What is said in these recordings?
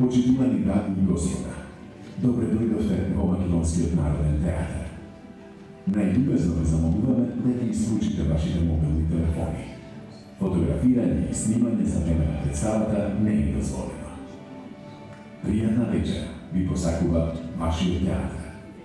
Почитувани дами и господа, добре дојдовте во Македонскиот народен театар. Најлюбезно ве замолуваме да ги исклучите вашите мобилни телефони. Фотографирање и снимање за време на представата не е дозволено. Пријатна вечер ви посакува вашиот театар.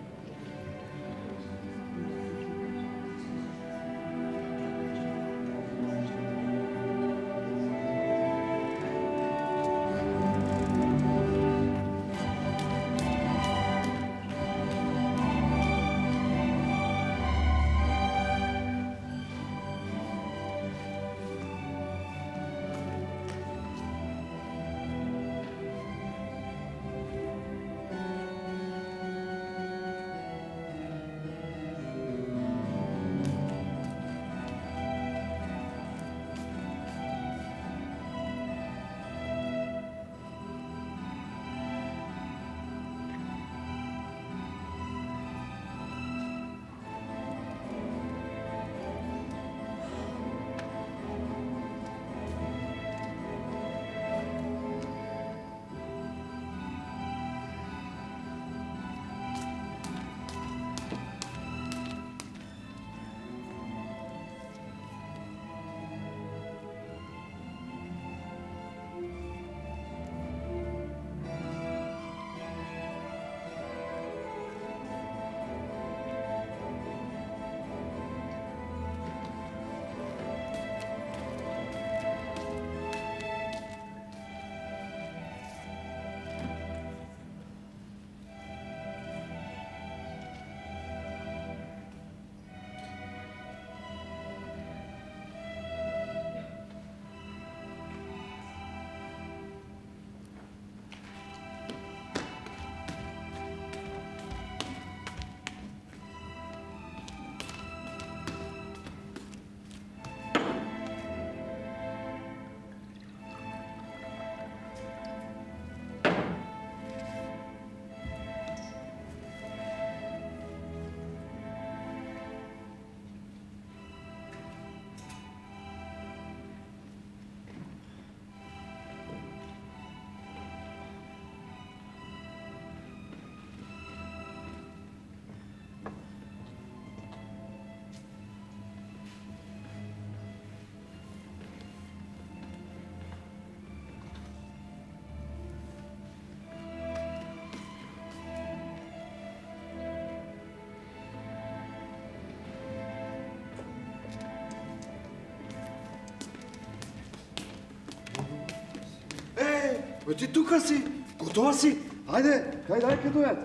Ти тука си? Готова си? Ајде, кај дојат?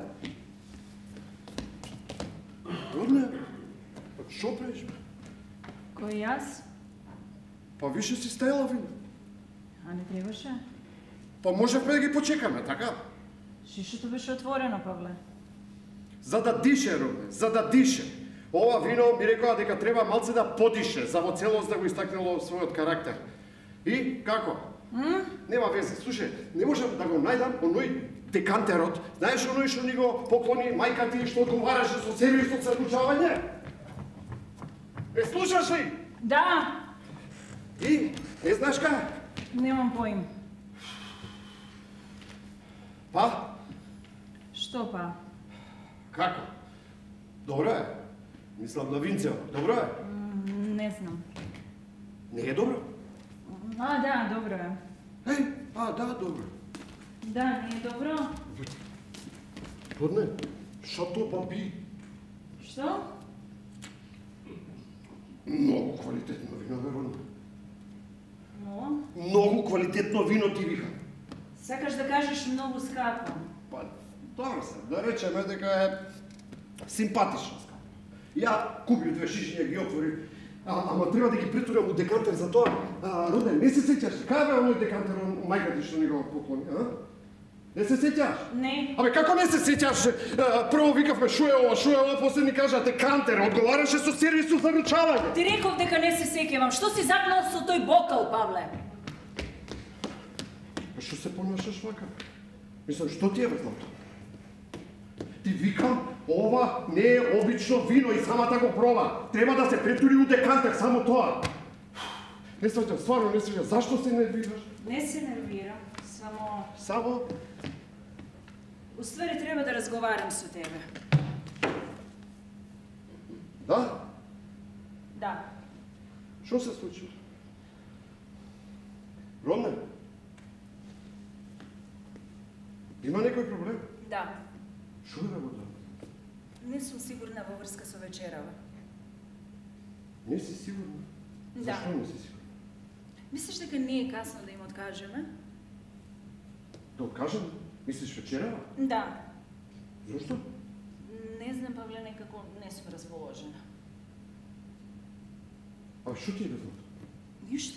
Родне, шо правиш? Кој јас? Па више си стајала вина. А не требаше? Па можевме да ги почекаме, така? Шишето беше отворено, Павле. За да дише, Родне, за да дише. Ова вино ми рекоа дека треба малце да подише, за во целост да го истакнело својот карактер. И како? Нема везе, слушај, не можам да го најдам оној декантерот. Знаеш оној што ни го поклони мајка ти што одговараше со сервисот за ручавање? Слушаш ли? Да! И, не знаеш кај? Немам поим. Па? Што па? Како? Добро е. Мислам на винцево. Добро е? Не знам. Не е добро? А, да, добро е. Да, добро. Да, не е добро. Родне, Шато Бамби. Што? Многу квалитетно вино, Родне. Многу квалитетно вино ти вика. Сакаш да кажеш многу скапо. Па, добро се, да речеме дека е симпатично скапо. Ја купив 2 шишиња, ги отвори. Ама треба да ги притурам у декантер за тоа. Родне, не се сеќаш, кај бе оној декантер мајка ти што ни го поклони, а? Не се сеќаш? Не. Абе, како не се сеќаш? Прво викавме шо е ова, после ни кажа декантер, одговараше со сервисот за ручавање. Ти реков дека не се сеќавам. Што си запнал со тој бокал, Павле? Што се понашаш вака? Мислам, што ти е везно тоа? Ти викам, ова не е обично вино и самата го проба. Треба да се претури у декантер, само тоа. Не сваќам, стварно не сваќам. Зашто се нервираш? Не се нервирам, само... Само? U stvari treba da razgovaram sa tebe. Da? Da. Što se случило? Родне? Има некој проблем? Da. Што е работа? Ne sam sigurna во врска со вечерава. Не си сигурна? Да. Зашто не си сигурна? Мислиш дека не е касно да им откажеме? Да откажем? Мислиш вечерава? Да. Зашто? Не знам, Павле, некако не сум расположена. А што ти е безното? Ништо.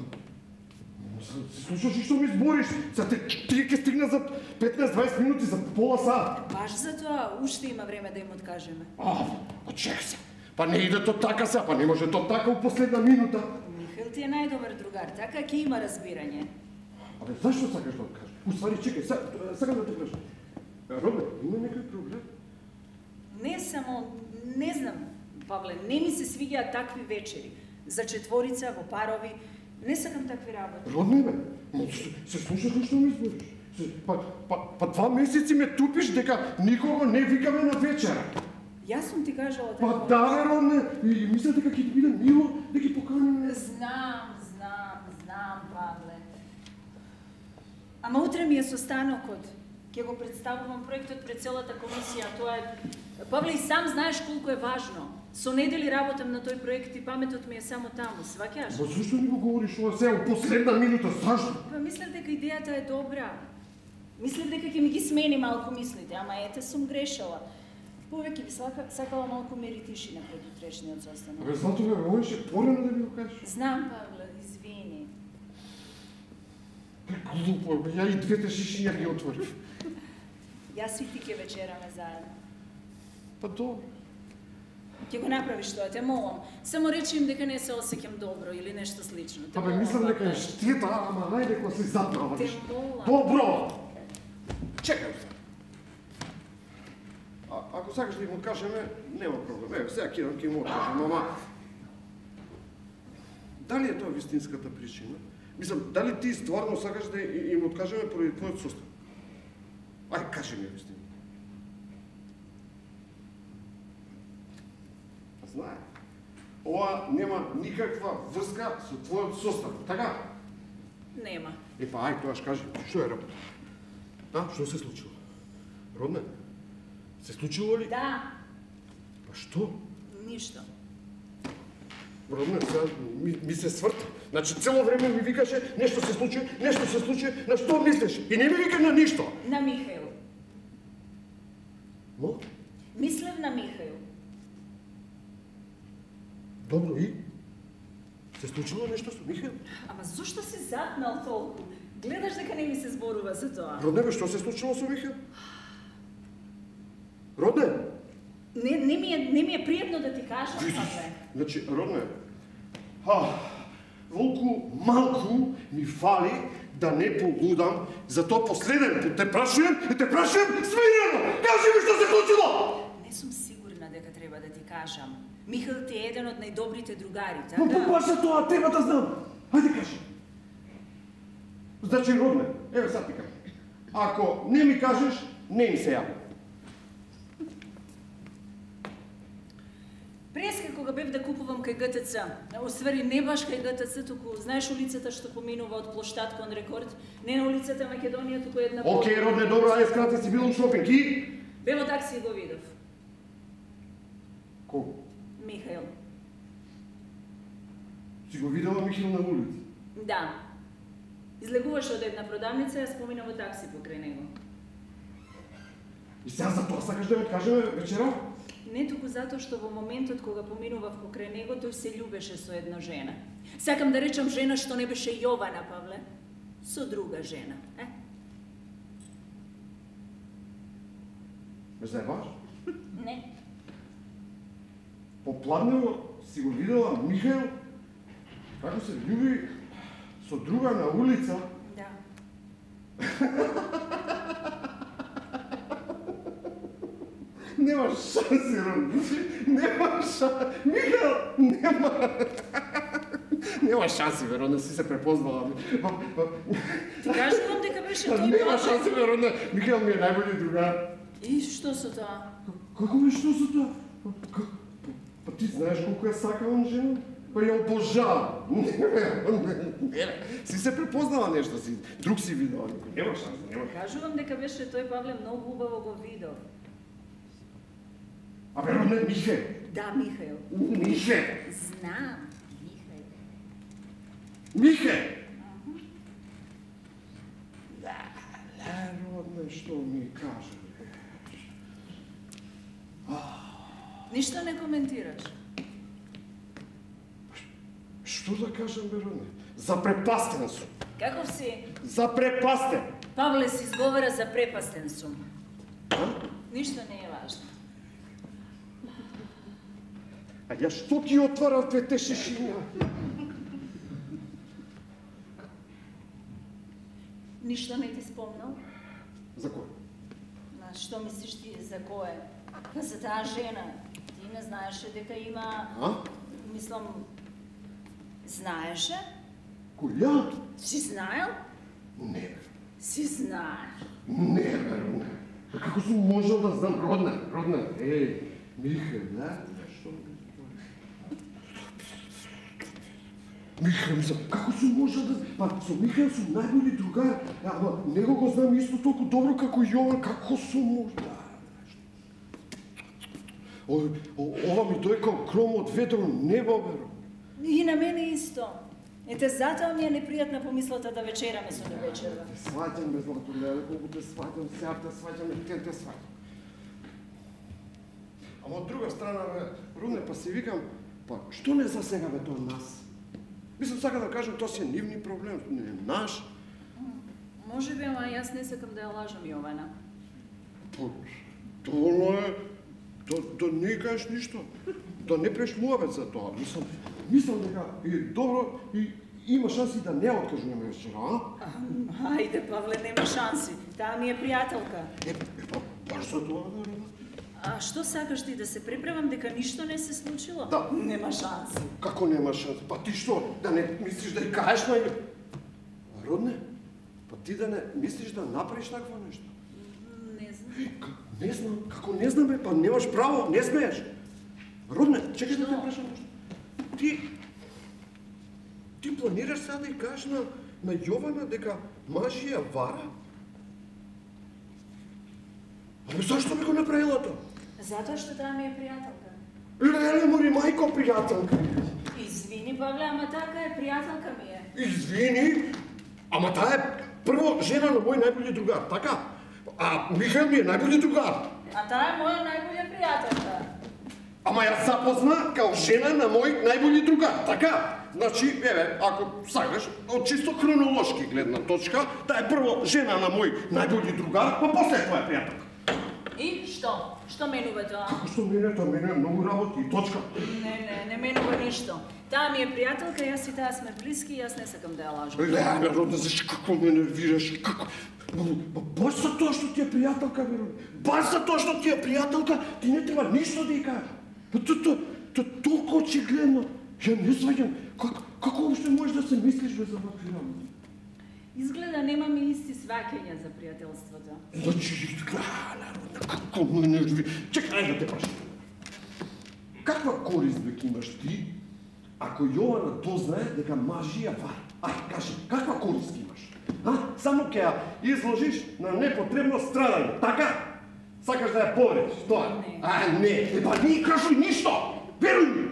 Се слушаш и што ми збориш? Тие ќе стигна за 15-20 минути, за пола сат. Баш за тоа, уште има време да им откажеме. Чекай се. Па не иде то така се, па не може то така у последна минута. Михаил ти е најдобар другар, така ќе има разбирање. Абе, зашто сакаш да откажеш? Уствари, чекай, сакам да те кажам. Родне, има некој проблем? Не само, не знам, Павле, не ми се свиѓаат такви вечери. За четворица, во парови, не сакам такви работи. Родне, бе, се слушаш ли што ми збориш? Па 2 месеци ме тупиш дека никого не викаме на вечера. Јас сум ти кажала така. Па да, бе, Родне, и мисля дека ќе ти биде мило да ги поканим. Знам, Павле. Ама утре ми е состанокот. Ќе го представувам проектот пред целата комисија. Тоа е... Павле, и сам знаеш колку е важно. Со недели работам на тој проект и паметот ми е само таму, сваќаш? Ба зашто ми го говориш ова сега у последна минута, зашто? Па мислев дека идејата е добра. Мислев дека ќе ми ги смени малку мислите, ама ете сум грешала. Повеќе би сакала малку мир и тишина пред утрешниот состанок. Абе, зато бе, можеше порано да ми го кажеш. Знам, Павле, извини. Глупо, бе, ја и двете шишиња ги отворив. Јас и ти ќе вечераме заедно. Па добро. Ќе го направиш тоа, те молам. Само речи им дека не се осеќам добро или нешто слично. Те Абе, молам, мислам дека е Павле. штета, ама најде кога се запнаваш. Те молам. Добро! Чекај се. Ако сакаш да им откажеме, нема проблем. Еве, сега ќе му откажем, ама... Дали е тоа вистинската причина? Мислам, дали ти стварно сакаш да им откажеме поради твојот состав? Ај, кажи ми вистина. Знае, ова нема никаква врска со твојот состав, така? Нема. Па ај, тоаш кажи, што е работа? Да, што се случило? Родне, се случило ли? Да, Па што? ништо. Родне, сега ми се сврта. Значи, цело време ми викаше, нешто се случи, на што мислиш? И не ми вика на ништо. На Михаил. Но? Мислев на Михаил. Добро, и? Се случило нешто со Михаил? Ама зошто си запнал толку? Гледаш дека не ми се зборува за тоа. Родне, бе, што се случило со Михаил? Родне? Не ми е пријатно да ти кажам, Павле. Значи, Родне, волку малку ми фали да не полудам, затоа последен пут те прашувам смирено! Кажи ми што се случило! Не сум сигурна дека треба да ти кажам. Михаил ти е еден од најдобрите другари, Но така? баш за тоа треба да знам. Ајде кажи. Значи, Родне, еве сад ти кажам. Ако не ми кажеш, не им се јавам. Преска кога бев да купувам кај ГТЦ, оствари не баш кај ГТЦ, туку знаеш улицата што поминува од плоштад кон Рекорд, не на улицата Македонија, туку една Океј, Родне, добро, ајде скрати си бил у шопинг и... Бе во такси го видов. Колку? Михаил. Си го видела Михаил на улица? Да. Излегуваше од една продавница, ја спомина во такси покрај него. И сега за тоа сакаш да ме кажеме вечера? Не туку затоа што во моментот кога поминував покрај него, тој се љубеше со една жена. Сакам да речам жена што не беше Јована, Павле. Со друга жена, Ме заебаш? Не. Попладнево си го видела Михаил како се љуби со друга на улица. Да. Нема шанси, Родне. Нема шанси. Михаил, нема шанси, Родне, си се препознала. Ти кажувам дека беше беше тој Нема тоа? шанси, бе, родна. Михаел ми е најбољи другар. И што со тоа? Како бе, што со тоа? Па ти знаеш колку ја сакавам жена? Па ја обожавам. Не, си се препознава нешто, си друг си видела. Нема шанси, нема. Кажувам дека беше тој Павле многу убаво го видов. Абе, родна, Михаел. Да, Михаел. Михаел. Знам, Михаел. Михаел! Родна, што ми кажа? Ништо не коментираш. Што да кажам, бе, родна? Запрепастен сум. Каков си? Запрепастен! Павле се изговара за препастен сум. Ништо не е важно. А ја што ти отварав двете шишиња? Ништо не ти спомнал? За кој? На што мислиш ти за кое? Па за таа жена. Ти не знаеше дека има... Мислам... Знаеше? Која? Си знаел? Не. Си знаеш. Не, бе, родна. Како сум можел да знам, родна? Михаел, да? Што? Михаел, како сум можел да... Па, со Михаел сум најбољи другар, ама него го знам исто толку добро како Јован, како сум можел... Ова ми дој као кром од ведро небо, бе. И на мене исто. Ете, затоа ми е непријатна помислата да вечераме со не вечерва. Те сваќам, бе, Златуле, колку те сваќам, сега те сваќам, те сваќам. Ама од друга страна, бе, Руне, па си викам, па, што не засега, бе, тоа нас? Мислам, сака да кажам, тоа си е нивни проблем, не е наш. Може би, ама јас не сакам да ја лажам Јована. Па, тоа е, да не кажеш ништо, да не преш муавет за тоа. Мислам дека е добро и има шанси да не откажуваме вечера, а? Ајде, Павле, нема шанси. Таа ми е пријателка. Па, баш за тоа, бе, А што сакаш ти, да се преправам дека ништо не се случило? Да. Нема шанси. Како нема шанси? Па ти што, да не мислиш да ја кажеш на ја? Родне, па ти да не мислиш да направиш такво нешто? Не знам. Не знам, како не знам, бе, па немаш право, не смееш. Родне, чекаш да те прашам нешто. Ти планираш сега да ја кажеш на Јована дека мажи ја вара? Ама зашто би го направила тоа? Затоа што таа ми е пријателка. Леле, мори мајко пријателка. Извини, Павле, ама така е, пријателка ми е. Извини, ама таа е прво жена на мој најбољи другар, така? А Михаел ми е најбољи другар. А таа е моја најбоља пријателка. Ама ја запозна као жена на мој најбољи другар, така? Значи, еве, ако сакаш, од чисто хронолошки гледна точка, таа е прво жена на мој најбољи другар, па после тоа е пријателка. И што? Што менува тоа? Како што мене, тоа мене е многу работи и точка. Не менува ништо. Таа ми е пријателка, јас и таа сме блиски и јас не сакам да ја лажам. Леле, родна, зашто како ме нервираш, како... Баш за тоа што ти е пријателка, бе, баш за тоа што ти е пријателка, ти не треба ништо да ја кажеш. Тоа толку очигледно. Ја не сваќам, како уопште можеш да се мислиш без овакви работи? Изгледа немаме исти сваќања за пријателството. Значи, народна, како ме нерви... Чекај да те прашам. Каква корист бе имаш ти, ако Јована дознае дека мажи ја вара? Ај, кажи, каква корист имаш? Само ќе ја изложиш на непотребно страдање, така? Сакаш да ја победиш, тоа? Не. Па не кажуј ништо! Веруј ми!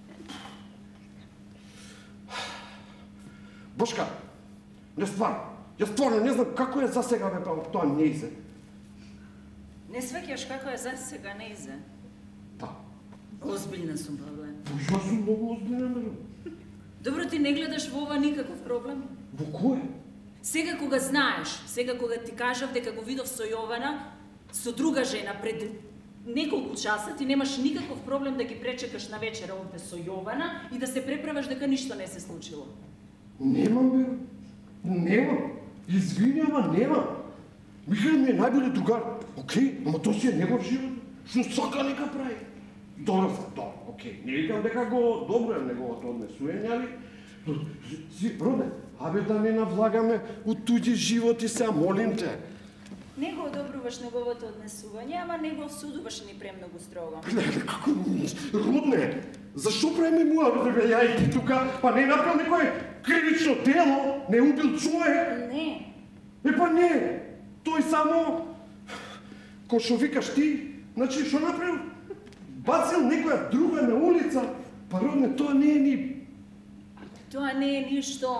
Бошка, јас стварно не знам како е за сега, бе, тоа не изе. Не сваќаш како е за сега неизе? Да. Озбилна сум, Павле. Јас сум многу озбилен, бе. Добро, ти не гледаш во ова никаков проблем? Во кој? Сега кога знаеш, сега кога ти кажав дека го видов со Јована, со друга жена пред неколку часа, ти немаш никаков проблем да ги пречекаш на вечера овде со Јована и да се преправаш дека ништо не се случило. Немам, бе. Немам. Извини, ама немам. Михаел ми е најбољи другар. Океј, ама тоа си е негов живот. Што сака нека прави. Добро, океј. Не викам дека го добро е неговото однесување, али Родне, абе да не навлагаме у туѓи животи се, молим те. Не го одобруваш неговото однесување, ама не го осудуваш ни премногу строго. Гледај, како... Родне, зашо правиме муабет, бе, ја и ти тука, па не направил некој кривично дело, не убил човек? Не. Па не, тој само... Ко што викаш ти, значи што направил? Бацил некоја друга на улица, па родне, тоа не е ни... Тоа не е ништо.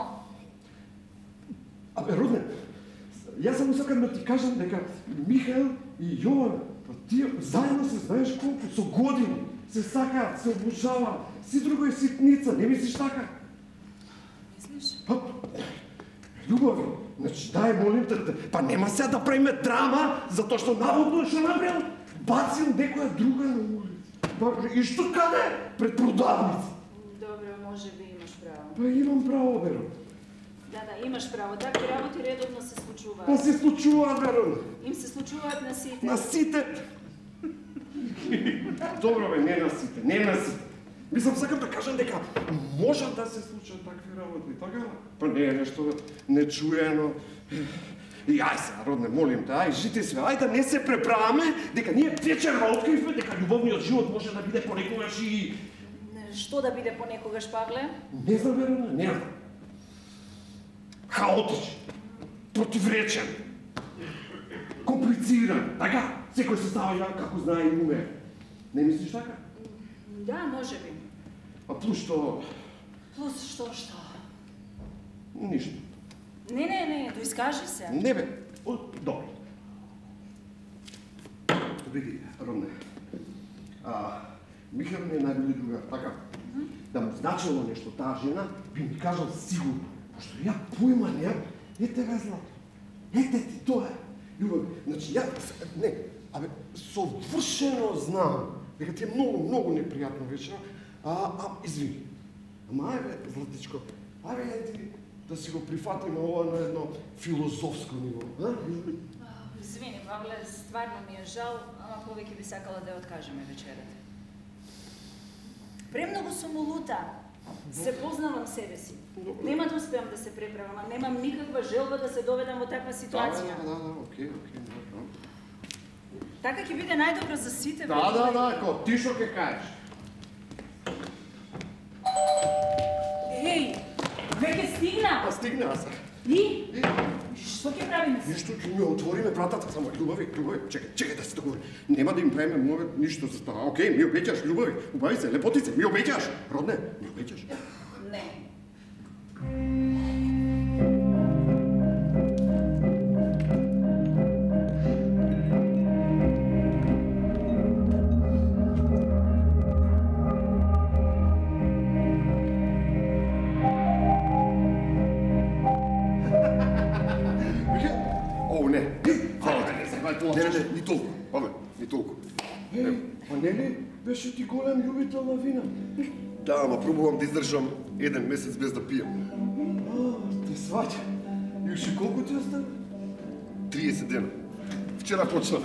Абе, родне, јас само сакам да ти кажам дека Михаел и Јован, па тие заедно се знаеш колку, со години, се сакаат, се обожаваат, си друго е ситница, не мислиш така? Мислиш? Па, љубови, значи дај, молим те, па нема сега да правиме драма, затоа што наводно што направил, бацил некоја друга на улица. Па, и што каде? Пред продавница. Добро, може би имаш право. Па имам право, веро. Да, имаш право. Такви работи редовно се случуваат. Па се случуваат, веро. Им се случуваат на сите. На сите. Добро бе, не на сите, не на сите. Мислам, сакам да кажам дека можат да се случат такви работи, така? Па не е нешто нечуено. И ај се, родне, молим те, ај, жити све, ај да не се преправаме, дека ние вечерва откривме дека љубовниот живот може да биде понекогаш и... Што да биде понекогаш, Павле? Не знам, верно, не знам. Хаотичен, противречен, комплициран, така? Секој се става како знае и уме. Не мислиш така? Да, може би. А плюс што... Плюс што? Ништо. Не, доискажи се. Не бе, добро. Види, родне, Михаил ми е најбили другар, така? Да му значило нешто таа жена, би ми кажал сигурно. Пошто ја појма неам, ете га злато. Ете ти тоа е. Љубови, значи ја, не, абе, совршено знам дека ти е многу непријатно вечера, извини. Ама ајде, златичко, ајде да си го прифатиме ова на едно филозофско ниво, а? Извини, Павле, стварно ми е жал, ама повеќе би сакала да ја откажеме вечерата. Премногу сум улута. Се познавам себе си. Нема да успеам да се преправам, а немам никаква желба да се доведам во таква ситуација. Да, окей, добро. Така ќе биде најдобро за сите. Да, ко ти што ќе кажеш? Еј, веќе стигна. Па стигна се. И? Што ќе правиме се? Ништо, ќе ми отвориме вратата, само љубови, чекај да се договори. Нема да им правиме мовет ништо за тоа. Океј, ми обеќаш, љубови, убави се, лепотице, ми обеќаш. Родне, ми обеќаш. Не. Ни толку, Павле, ни толку. Па нели беше ти голем љубител на вина? Да, ама пробувам да издржам 1 месец без да пијам. Те сваќа. И уште колку ти остана? 30 дена. Вчера почнав.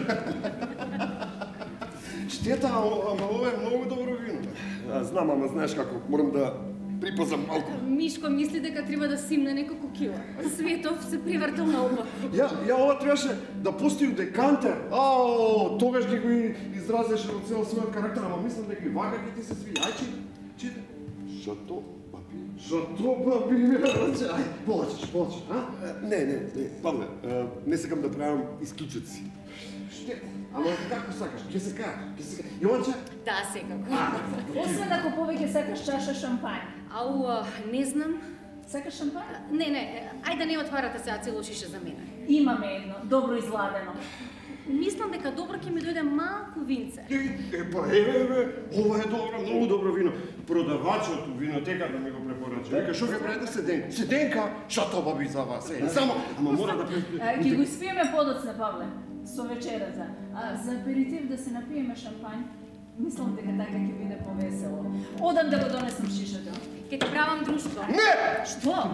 Штета, ама ова е многу добро вино. Знам, ама знаеш како, морам да припазам малку. Мишко мисли дека треба да симне неколку кила. Светов се привртел наопаку. Ја ова требаше да пусти у декантер. Тогаш ги го изразеше од цел својот карактер, ама мислам дека и вака ќе ти се свиѓа. Ај, чите. Шато, папи. Шато, папи, ај, полачеш, а? Не, Павле, не сакам да правам исклучоци. Штета, ама како сакаш, ќе се кажеш, Јованче? Да, секако. Освен ако повеќе сакаш чаша шампањ. Ау, не знам. Сакаш шампањ? Не, ајде да не отварате сега цело шише за мене. Имаме едно, добро изладено. Мислам дека добро ќе ми дојде малку винце. Ова е добро, многу добро вино. Продавачот у винотека да ми го препорача. Вика, шо ќе правите седенка? Седенка, шато баби за вас. Само, ама мора да Ќе го испиеме подоцна, Павле, со вечерата. А за аперитив да се напиеме шампањ, мислам дека така ќе биде повесело. Одам да го донесам шишето. Ќе ти правам друштво. Не! Што?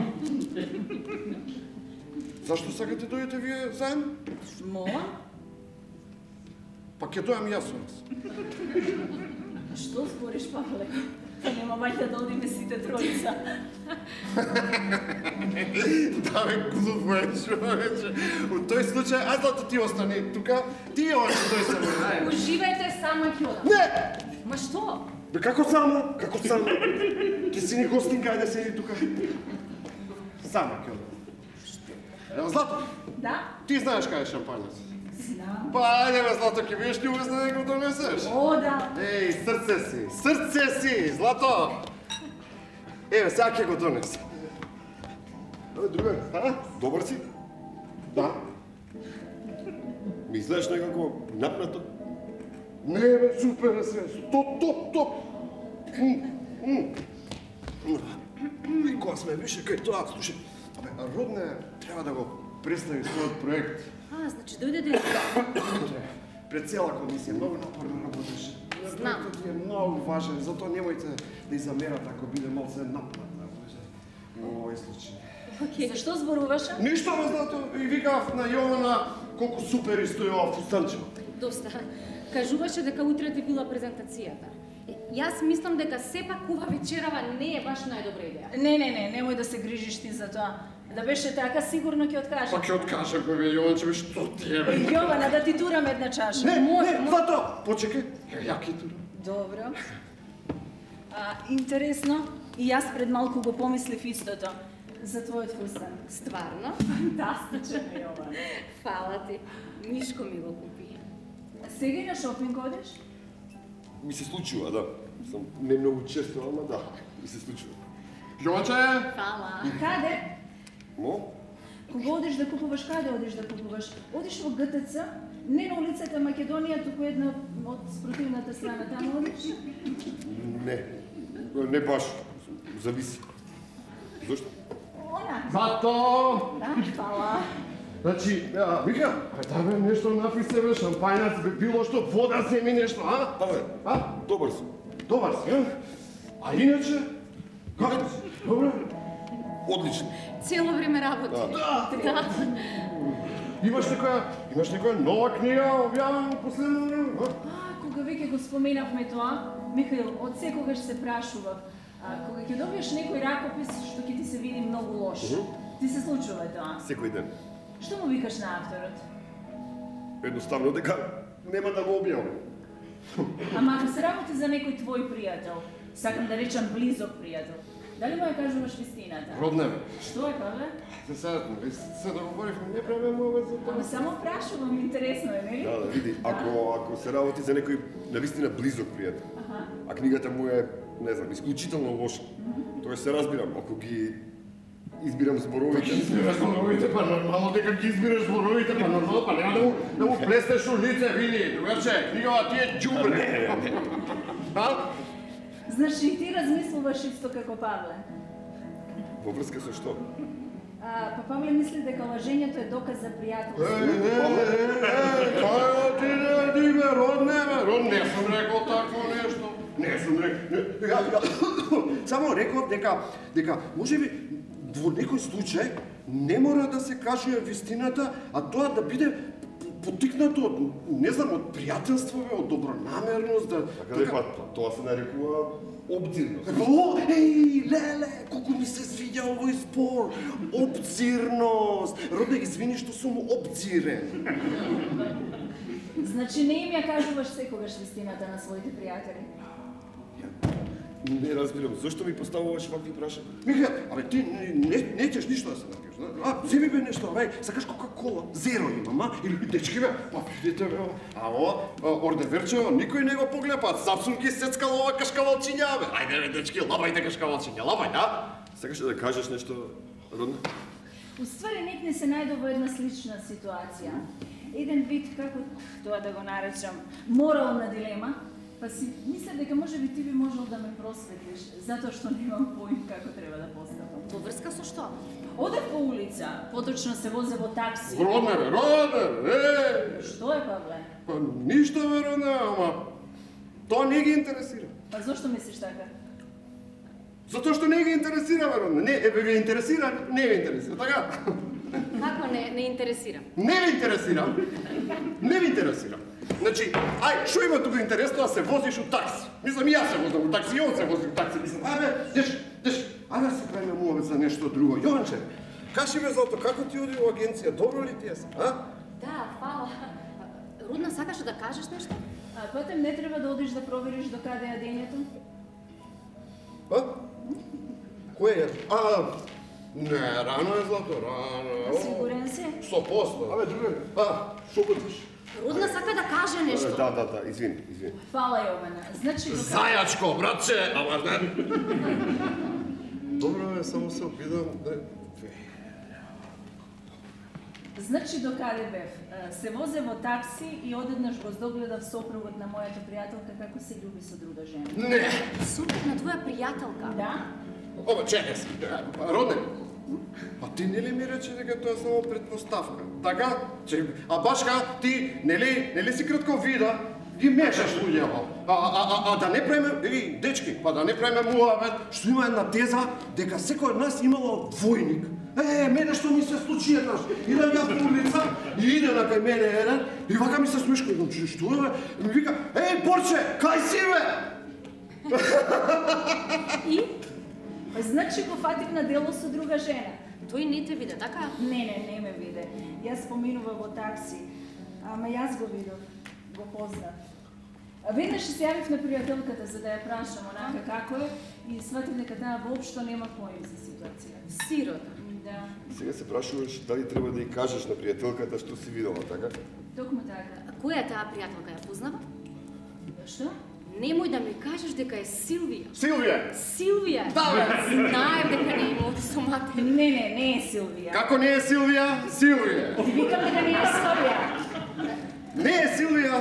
Зашто сакате дојдете вие заедно? Молам? Па ќе дојам јас со вас. Што збориш, Павле? Па нема ваljda да одиме сите тројца. Да, бе, глупо е, човече. У тој случај, ај Злато ти остани тука, ти още тој се врај. Уживајте сама Кјода. Не! Ма што? Бе, како само? Како само? Ке си ни гостинка, ајде седи тука. Сама, Кјода. Ево, Злато, Да? ти знаеш кај е шампањец? Знам. Па, ајде бе, Злато, ке бидеш љубезна да го донесеш. О, да. Еј, срце си, Злато! Еве, сега ќе го донесе. Абе, другар, А? добар си? Да. Ми изгледаш некако напнато. Не, бе, супер е се. Топ. И кога сме више кај тоа, слушай, абе, Родне треба да го представи својот проект. Значи дојде денеска. Пред цела комисија, многу напорно работеше. Знам. Проектот ви е многу важен, затоа немојте да и замерате ако биде малце напната во овој случај. Океј. Зашто зборуваше? Ништо, бе, Злато, и викав на Јована колку супер истои ова фустанчево. Доста. Кажуваше дека утре ти била презентацијата. Јас мислам дека сепак ова вечерава не е баш најдобра идеја. Не, немој да се грижиш ти за тоа. Да беше така, сигурно ќе откажа. Па ќе откажам, бе, Јованче, бе, што ти е, бе? Јована, да ти турам една чаша. Не, Злато, почекај. Ја ќе турам. Добро. Интересно, и јас пред малку го помислив истото. За твојот фустан. Стварно? Фантастичен е ова. Фала ти. Мишко ми го купи. Сега на шопинг одиш? Ми се случува, да. Сам не многу често, ама да, ми се случува. Јованче! Фала. Каде? Мо? Кога одиш да купуваш, каде одиш да купуваш? Одиш во ГТЦ? Не на улицата Македонија, туку една од спротивната страна. Таму одиш? Не баш. Зависи. Зошто? Она. Злато! Да, фала. Значи, вика, да бе, нешто написе, бе, шампањац, бе, било што, вода земи нешто, а? Да, бе, А? добар сум. Добар си, а? А иначе? Како си? Добре? Одлично. Цело време работи. Да. Имаш некоја нова книга објавена последно време? Кога веќе го споменавме тоа, Михаил, од секогаш се прашував, кога ќе добиеш некој ракопис што ќе ти се види многу лош, ти се случува тоа? Секој ден. Што му викаш на авторот? Едноставно дека нема да го објавам. Ама ако се работи за некој твој пријател, сакам да речам близок пријател, дали му ја кажуваш вистината? Родне, бе. Што е, Павле? Се договоривме, не правиме ова за тоа. Ама само прашувам, интересно е, нели? Да, види, ако се работи за некој навистина близок пријател, а книгата му е, не знам, исклучително лоша, тоа се разбирам, ако ги избирам зборовите. Избираш зборовите, па нормално дека ги избираш зборовите, па нормално, па нема да му плеснеш у лице, види, другарче, книгава ти е џубре. А? Значи и ти размислуваш исто како Павле. Во врска со што? Па Павле мисли дека лажењето е доказ за пријателство. Кај ти бе, Родне, не сум рекол такво нешто. Не сум рекол. Само реков дека можеби во некој случај не мора да се каже вистината, а тоа да биде потикнато од, не знам, од пријателство, од добронамерност, да... Така дека тоа се нарекува обдзирност. О, леле, колку ми се свиѓа овој збор. Обдзирност. Родне, извини што сум обдзирен. Значи не им ја кажуваш секогаш вистината на своите пријатели. Не разбирам, зошто ми поставуваш вакви прашања? Миха, абе ти не ќеш ништо да се напиеш, да? Земи бе нешто, абе, сакаш Кока-кола, зеро имам, а? Или дечки бе, па видите бе, а ова, ордеверчево, никој не го погледа, па сапсум ги сецкал ова кашкавалчиња, бе. Ајде бе, дечки, лабајте кашкавалчиња, лабај, да? Сакаш да кажеш нешто, Родна? Уствари некне се најде во една слична ситуација. Еден вид, како тоа да го наречам, морална дилема, па си мислев дека можеби ти би можел да ме просветлиш, затоа што немам поим како треба да постапам. Во врска со што? Одев по улица, поточно се возе во такси. Родне бе, Што е, Павле? Па ништо бе, Родне, ама тоа не ги интересира. Па зошто мислиш така? Затоа што не ги интересира, бе, Родне. Не, ви интересира, не ви интересира, така? Како не интересира? Не ви интересира. Не ви интересира. Значи, ај, што има тука интересно да се возиш у такси? Мислам, и јас се возам у такси, и он се вози у такси. Мислам, деш, ајде се правиме муавет за нешто друго. Јованче, кажи ме зато, како ти оди у агенција? Добро ли ти е? Да, фала. Рудна, сакаш да кажеш нешто? Потем не треба да одиш да провериш до каде е денето? Кој е? Не, рано е, Злато, рано. Сигурен си? 100%. Абе, другар, шо готвиш? Рудна сака да каже нешто. Да, извини. Фала, Јована. Значи... Зајачко, братче! Ама, не... Добро е, само се обидам да... Значи, докаде бев? Се возе во такси и одеднаш го здогледав сопругот на мојата пријателка како се љуби со друга жена. Не! Сопруг на твоја пријателка? Да? Оба, чекай се. Родне, а ти нели ми рече дека тоа е само предпоставка? Така? А башка, ти нели си кратко вида, ги мешаш луѓето. А да не правиме, дечки, па да не правиме муавет, што има една теза дека секој од нас имало двојник. Мене што ми се случи еднаш. Идам јас по улица и иде на кај мене еден и вака ми се смешка. Идам, што е бе? И ми вика, Борче, кај си бе? И? Значи го фатив на дело со друга жена. Тој не те виде, така? Не ме виде. Јас поминува во такси. Ама јас го видов. Го познав. Веднаш се јавив на пријателката за да ја прашам онака како е и сватив дека таа воопшто нема поим за ситуација. Сирота. Да. Сега се прашуваш дали треба да ја кажеш на пријателката што си видела, така? Токму така. Која е таа пријателка, ја познава? Што? Немој да ми кажеш дека е Силвија. Силвија! Да, бе! Знаев дека не има од сумате. Не е Силвија. Како не е Силвија? Силвија! Ти викам дека не е Силвија. Не е Силвија!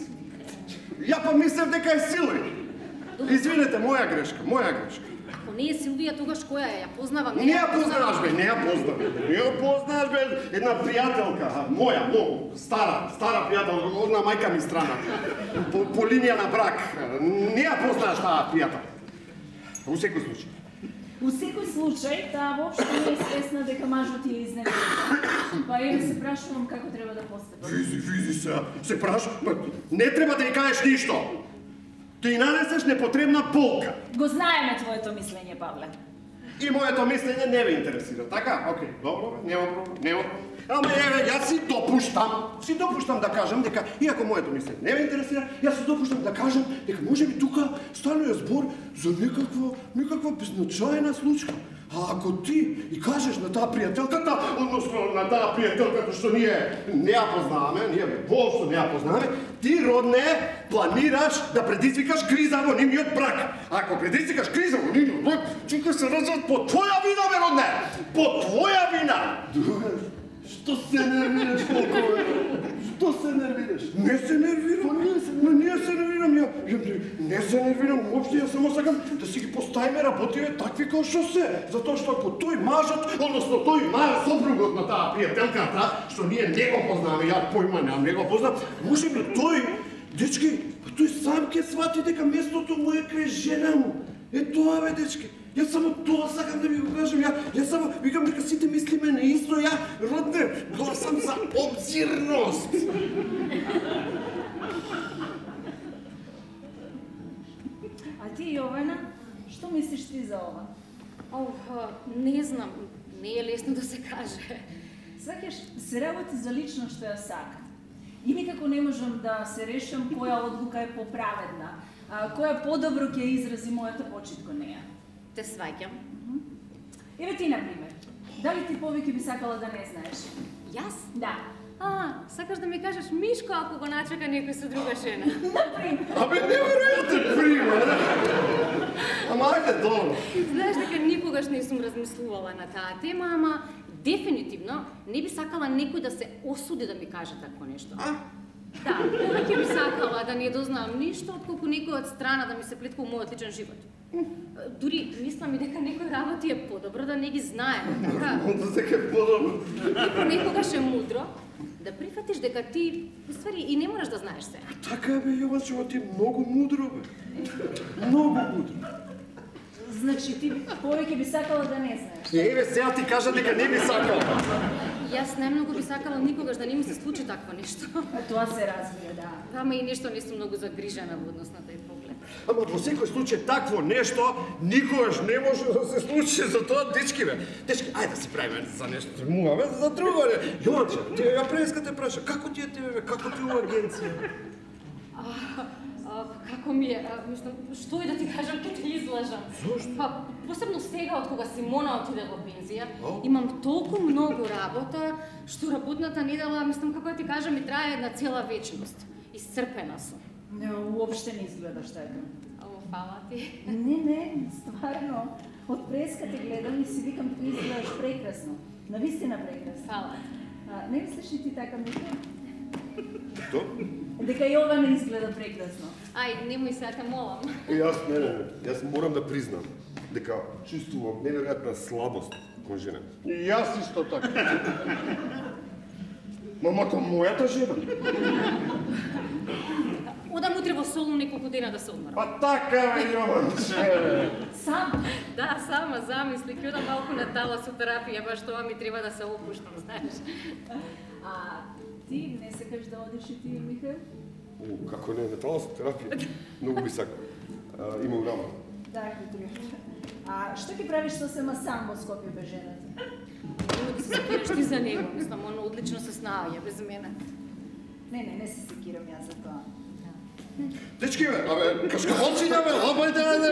Ја па мислев дека е Силвија. Извинете, моја грешка. Ако не е Силвија, тогаш која е? Ја познавам. Не ја познаваш, бе, не ја познаваш, бе, една пријателка, моја, многу, стара пријателка, одна мајка ми страна, по линија на брак. Не ја познаваш таа пријателка. Во секој случај. Во секој случај, таа воопшто не е свесна дека мажот ја изненадил. Па се прашувам како треба да постапам. Визи се прашувам. Не треба да ја кажеш ништо. Ти нанесеш непотребна болка. Го знаеме твоето мислење, Павле. И моето мислење не ве интересира, така? Окей, добро, нема проблем. Ама еве, јас си допуштам да кажам дека, иако моето мислење не ве интересира, јас си допуштам да кажам дека можеби тука станува збор за некаква безначајна случка. А ако ти и кажеш на таа пријателката, односно на таа пријателката што ние не ја познаваме, ние воопшто не ја познаваме, ти, родне, планираш да предизвикаш криза во нивниот брак. Ако предизвикаш криза во нивниот брак, ќе се разват по твоја вина, бе, родне! По твоја вина! Што се нервираш толку, бе? Што се нервираш? Не се нервирам. Не се нервирам. Не се нервирам. Уопште ја само сакам да си ги поставиме работиве такви како што се. Затоа што ако тој мажот, односно тој сопругот на таа пријателката, што ние не го познаваме, ја појма немам, не го познам, можеби тој, дечки, тој сам ќе свати дека местото му е кај жена му. Тоа бе, дечки. Јас само тоа сакам да ви го кажам, јас само викам дека сите мислиме на исто, родне, гласам за обзирност. А ти, Јована, што мислиш ти за ова? Не знам, не е лесно да се каже. Сваќаш, се работи за лично што ја сакат. И никако не можам да се решам која одлука е поправедна, која подобро ќе изрази мојата почит кон неја. Те сваќам. Еве ти, например, дали ти повеќе би сакала да не знаеш? Јас? Да. Сакаш да ми кажеш Мишко ако го начека некој со друга жена? Абе, неверојатен пример! Ама ајде, добро. Знаеш дека никогаш не сум размислувала на таа тема, ама дефинитивно не би сакала некој да се осуди да ми каже такво нешто. Да, повеќе би сакала да не дознам ништо, отколку некој од страна да ми се плетка во мојот личен живот. Дури мислам и дека некои работи е подобро да не ги знае, така? Дека е подобро. Некогаш е мудро да прифатиш дека ти, уствари, и не мораш да знаеш се. Така е, бе, Јованчева, ти е многу мудро, бе. Многу мудро. Значи ти повеќе би сакала да не знаеш. Еве, сега ти кажа дека не би сакала. Јас најмногу би сакала никогаш да не ми се случи такво нешто. Тоа се разбира, да. Ама и нешто не сум многу загрижена во однос на тој поглед. Ама во секој случај такво нешто никогаш не може да се случи, затоа дечки бе. Дечки, ајде да си правиме за нешто муаве, за друго не. Јонче, ти ја преска те праша, како ти е тебе бе, како ти е у агенција? Како ми е, мислам, што и да ти кажам, ке те излажам. Зошто? Па, посебно сега, од кога Симона отиде во пензија, имам толку многу работа, што работната недела, мислам, како да ти кажам, ми трае една цела вечност. Исцрпена сум. Не, уопште не изгледаш така. Ало, фала ти. Не, стварно. Од преска те гледам и си викам, ти изгледаш прекрасно. Навистина прекрасно. Фала. Не мислиш ли ти така, Мика? Што? Дека и ова не изгледа прекрасно. Ај, немој сега те молам. Јас јас морам да признам дека чувствувам неверојатна слабост кон жена. И јас исто така. Мама, кон мојата жена. Одам утре во Солун неколку дена да се одморам. Па така бе, Јонче. Сам? Да, сама замисли, ќе одам малку на таласотерапија, баш тоа ми треба да се опуштам, знаеш. Ти не сакаш да одиш и ти, Михаил? Како не, на таласотерапија. Многу би сакал. Имам работа. Да, Кутрија. Што ќе правиш сосема сам во Скопје без жената? Нема да се секираш ти за него, мислам, он одлично се снаоѓа без мене. Не се секирам јас за тоа. Дечки бе, абе, кашкаволчиња бе, лапајте, ајде.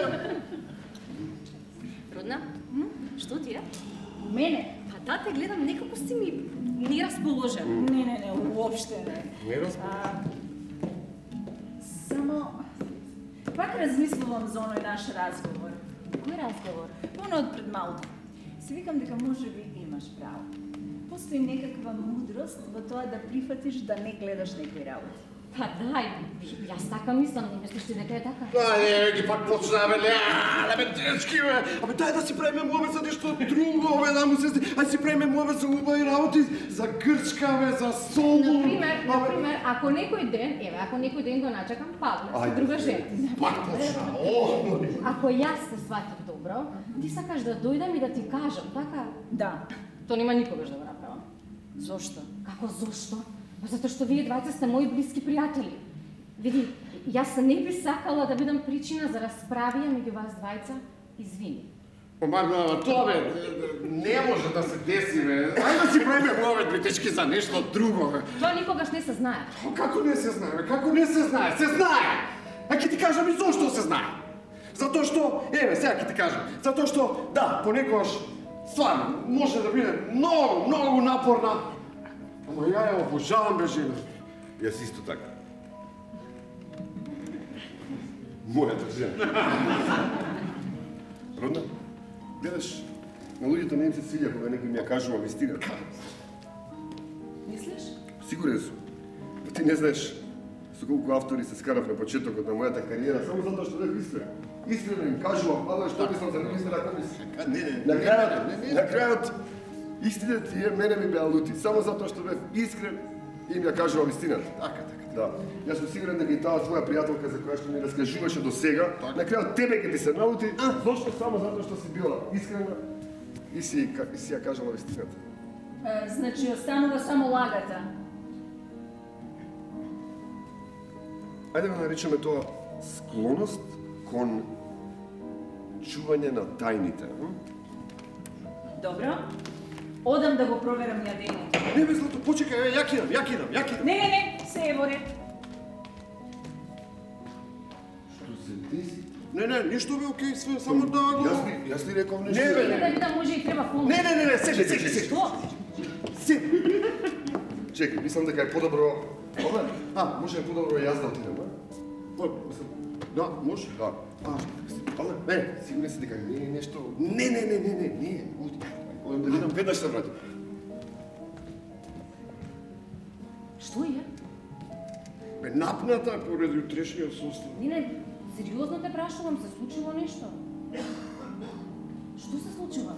Родна, што ти е? Мене? Па да, те гледам, некако си ми нерасположен. Не, уопште не. Не разбирам. Само... Пак размислувам за оној наш разговор. Кој разговор? Оно од пред малку. Си викам дека може би имаш право. Постои некаква мудрост во тоа да прифатиш да не гледаш некои работи. Па да, јас така мислам, не мислиш ти дека е така? Ајде, ги пак почна, бе, бе, дечки, бе. Абе, дај да си правиме муаве за нешто друго, бе, да му се... Ајде си правиме муаве за убави работи, за Грчка, бе, за Солун. Например, ако некој ден го начекам Павле, со друга жена. Пак почна, Ако јас се сватив добро, ти сакаш да дојдам и да ти кажам, така? Да. То нема никогаш да го направам. Зошто? Како зошто? Па затоа што вие двајца сте мои блиски пријатели. Види, јас не би сакала да бидам причина за расправија меѓу вас двајца. Извини. Ама, тоа бе, не може да се деси, бе. Ајде да си правиме муаве, бе, дечки, за нешто друго, бе. Тоа никогаш не се знае. Како не се знае, бе? Како не се знае? Се знае! А ќе ти кажам и зошто се знае. Затоа што, еве, сега ќе ти кажам, затоа што, да, понекогаш, стварно, може да биде многу напорна, ама ја ја обожавам, бе, жена. Јас исто така. Мојата жена. Родна, гледаш, на луѓето не им се свиѓа кога некој ми ја кажува вистината. Мислиш? Сигурен сум. Па ти не знаеш со колку автори се скарав на почетокот на мојата кариера, само затоа што бев искрен. Искрено им кажувам, абе што мислам за министра, ако мислам. Не. На крајот, истината тие мене ми беа лути, само затоа што бев искрен и им ја кажувам истината. Така. Да. Јас сум сигурен дека и таа твоја пријателка за која што ми раскажуваше до сега, на крајот тебе ќе ти се наути, зошто само затоа што си била искрена и си ја кажала истината. Значи, останува само лагата. Ајде да наречеме тоа склоност кон чување на тајните. Добро. Одам да го проверам ја денот. Не, бе, Злато, почекај, ја кидам. Не, се е во ред. Што се деси? Не, ништо бе, окей, све, само да го... Јас ли реков нешто? Не, бе, Да видам, може и треба помош. Не, седи. Што? Чекај, мислам дека е подобро... може е подобро јас да отидам, Да, може? Да. Не, сигурен си дека не е нешто... Не, одам да видам, веднаш се вратим. Што е? Бе, напната е поради утрешниот состав. Не, сериозно те прашувам, се случило нешто? Што се случува?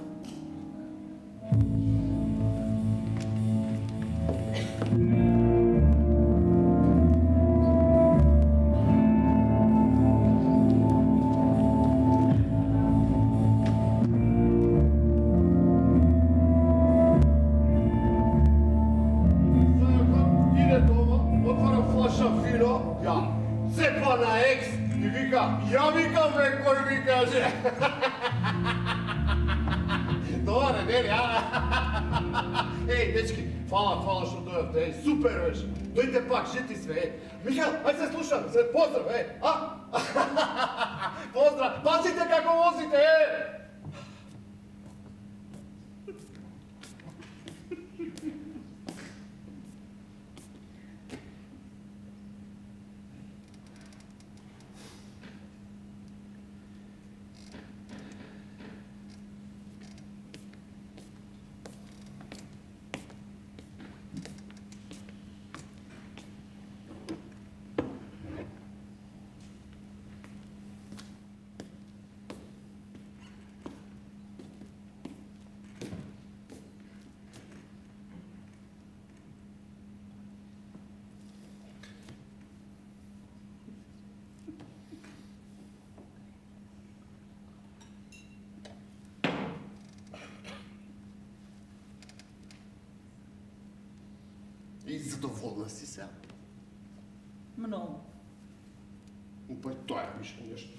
каже. Добре, нели, а? Еј, дечки, фала што дојавте, еј, супер беше. Дојдете пак, жити све, еј. Михаил, ај се слушам, се поздрав, еј, а? Поздрав, пазите како возите, еј! И задоволна си сега? Многу. Па тоа е више нешто.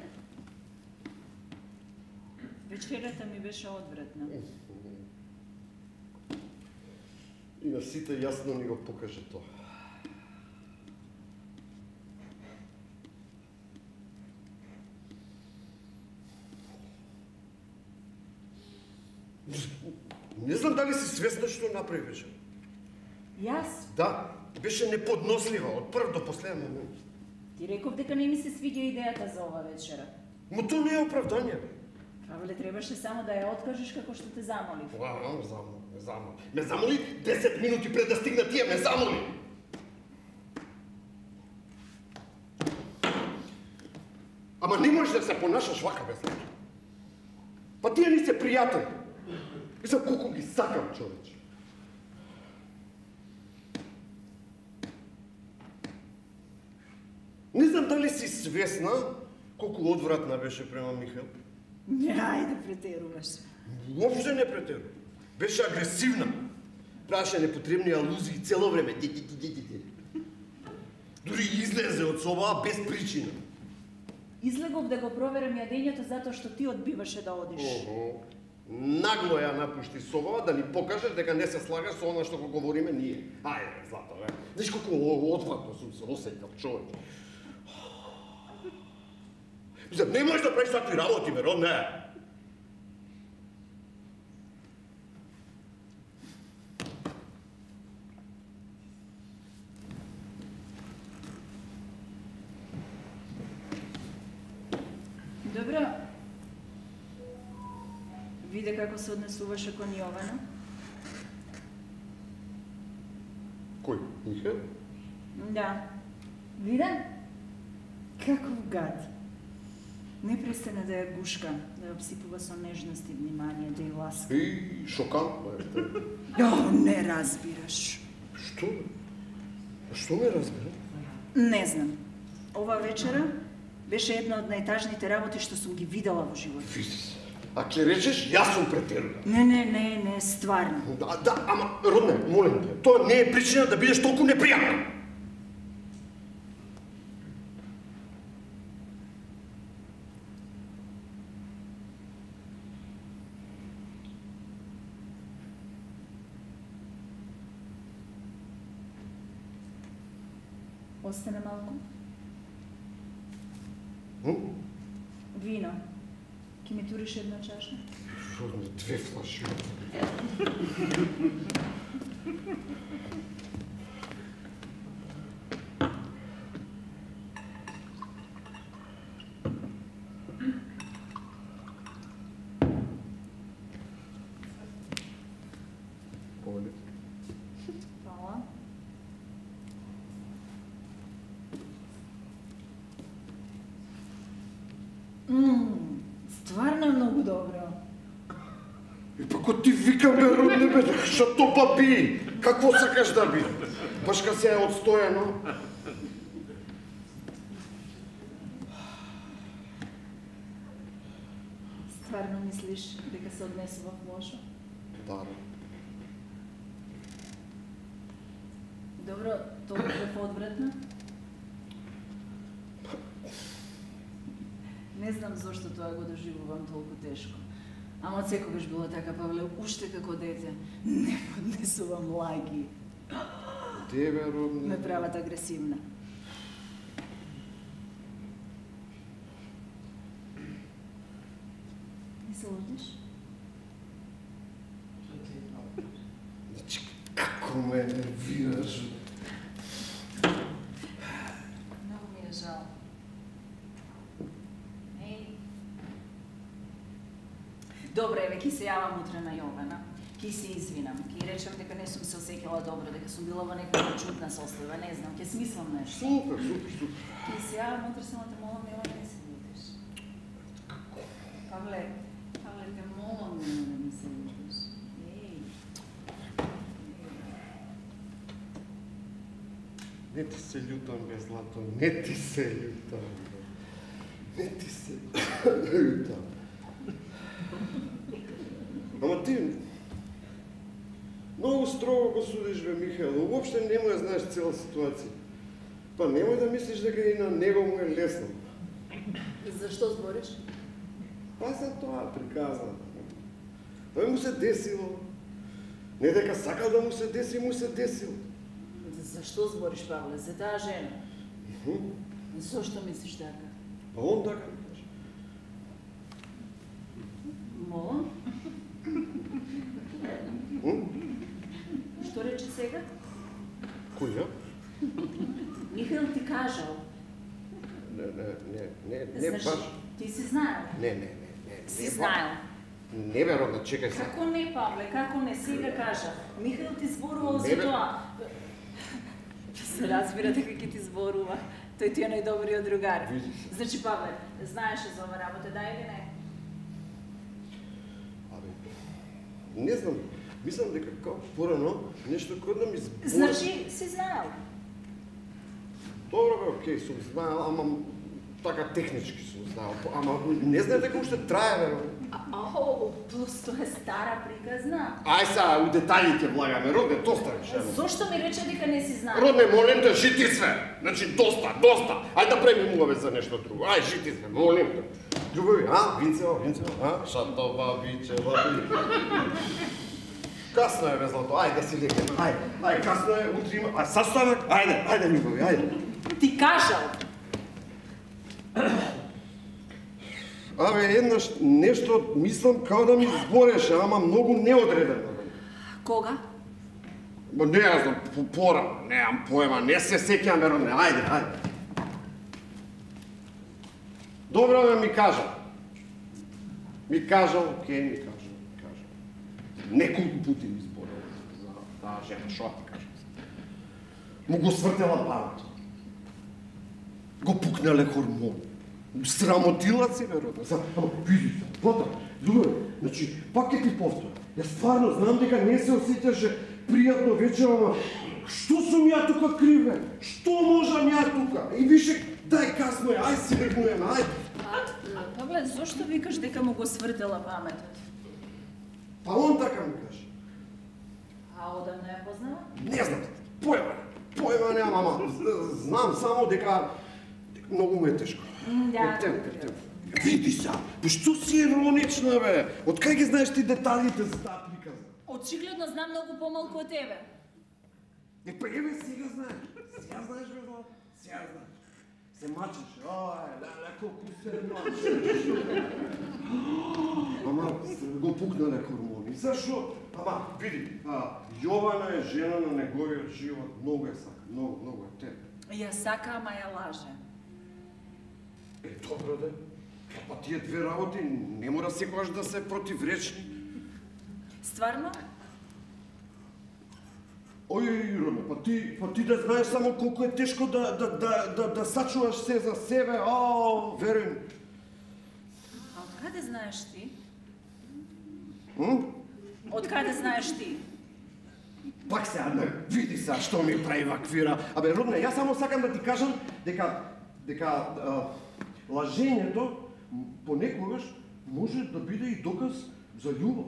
Вечерата ми беше одвратна. И на сите јасно ни го покаже тоа. Не знам дали си свесна што направи вечер. Јас? Да, беше неподнослива од прв до последен момент. Ти реков дека не ми се свиѓа идејата за ова вечера. Но тоа не е оправдание. Правиле, требаше само да ја откажеш како што те замолив. Ме замоли. Ме замоли 10 минути пред да стигна тие, ме замоли. Ама не можеш да се понашаш вака без лека. Па тие ни се пријатели. Мислам колку ги сакам, човече. Не знам дали си свесна колку одвратна беше према Михаил. Не, ајде претеруваш. Уопште не претеру. Беше агресивна. Правеше непотребни алузии цело време. Дури излезе од собаа без причина. Излегов да го проверам јадењето затоа што ти одбиваше да одиш. Нагло ја напушти собава да ни покажеш дека не се слагаш со она што го говориме ние. Ајде, Злато, бе. Знаеш колку одвратно сум се осеќал, човек. Мислам, не можеш да правиш такви работи, бе, не. Добро. Виде како се однесуваше кон Јована. Кој? Михаил? Да. Виде? Каков гад. Не престана да ја гушка, да ја обсипува со нежност и внимание, да ја ласка. И шокантно е. Ја, не разбираш. Што? Што не разбира? Не знам. Ова вечера беше една од најтажните работи што сум ги видела во животот. Види се. А ќе речеш, јас сум претеруван. Не, стварно. Да, ама, родне, молим те, тоа не е причина да бидеш толку непријатна. Остане малку. Вино. Ке ми туриш една чаша? Родне, 2 флаши. Повеќе. Фала. Стварно е многу добро. И па ко ти викам, бе, родне, бе, што па би? Какво сакаш да би? Баш ка се е одстоено. Стварно мислиш дека се однесував лошо? Да. Добро, толку е одвратна? Не знам зошто тоа го доживувам толку тешко. Ама од секогаш било така, Павле, уште како дете. Не поднесувам лаги. Тебе, родне. Ме прават агресивна. Не се лутиш? Значи, како ме нервираш? Многу ми е жал. Добре, еве, ки се јавам утре на Јована. Ки се извинам, ки речем дека не сум се осеќала добро, дека сум била во некаква чудна состојба, не знам, ќе смислам нешто. Супер, супер, супер. Ки се јавам утре, само те молам, Јована, не се ljutiš. Павле, те молам, Јована, не се ljutiš. Не ти се љутам, бе, злато, не ти се љутам. Не ти се љутам. Ама ти многу строго го судиш, бе, Михаел, уопште не му ја знаеш цела ситуација. Па немој да мислиш дека и на него му е лесно. Зашто збориш? Па за тоа приказано. Тоа му се десило. Не дека сакал да му се деси, му се десило. Зашто збориш, Павле, за таа жена? Зошто мислиш така? Па он така ми каже. Молам? Што рече сега? Кој ја? Михаил ти кажал. Не Знаеш, баш. ти си знаел. Не. Си знаел. Не бе, родна, чекај се. Како не, Павле, како не, сега кажа. Михаил ти зборувал за тоа. Се разбира дека ќе ти зборува. Тој ти е најдобриот другар. Значи, Павле, знаеше за ова работа, да или не? Не знам, мислам дека како порано нешто код да ми збори. Значи, си знаел. Добро бе, окей, сум знаел, ама така технички сум знаел. Ама не знам дека уште трае, бе. Плюс тоа е стара приказна. Ај сега, у детаљите влагаме, родне, доста више. Зошто ми рече дека не си знаел? Родне, молим те, жити све. Значи, доста. Ај да преминуваме за нешто друго. Ај, жити све, молим те. Љубови, Винцево, Шатова, Вичева. Касно е, бе, злато, ајде да си легнем. Ајде, касно е, утре има. Ај, састанок, ајде, љубови, ајде. Ти кажал. Абе, еднаш нешто мислам као да ми збореше, ама многу неодредено. Кога? Ба не ја знам, порано, немам поема, не се сеќам, бе, родне, ајде. Добро, бе, ми кажал, окей, ми кажал. Неколку пути ми зборила за таа жена, шо ти кажам. Му го свртела памет. Го пукнале хормони. Срамотила си, бе, родна. Ама, види, Злата, љубови, значи, пак ќе ти повторам. Јас стварно знам дека не се осеќаше пријатно вечер, ама што сум ја тука крив, бе? Што можам ја тука? И више, дај касно е, ај си легнуеме, ајде. Павле, зошто викаш дека му го свртела паметот? Па он така ми каже. А одамна ја познава? Не знам, поема немам, ама знам само дека многу му е тешко. Да. Види са, што си иронична, бе? Од кај ги знаеш ти деталите за таа приказна? Очигледно знам многу помалку од тебе. Па еве сега знаеш. Сега знаеш, бе, Злата. Сега знаеш. Се мачеш. Колку се мачеш. Ама го пукнале хормони. Зашо? Ама, види, Јована е жена на неговиот живот. Многу е сака, многу е тебе. Ја сака, ама ја лаже. Добро да. Па тие две работи не мора секогаш да се противречни. Стварно? Ој, Родна, па ти да знаеш само колку е тешко да сачуваш се за себе, веруjem. А од каде знаеш ти? Од каде знаеш ти? Пак се, види се, што ми прави ваквира. Абе, Родна, јас само сакам да ти кажам дека лажењето понекогаш може да биде и доказ за љубов.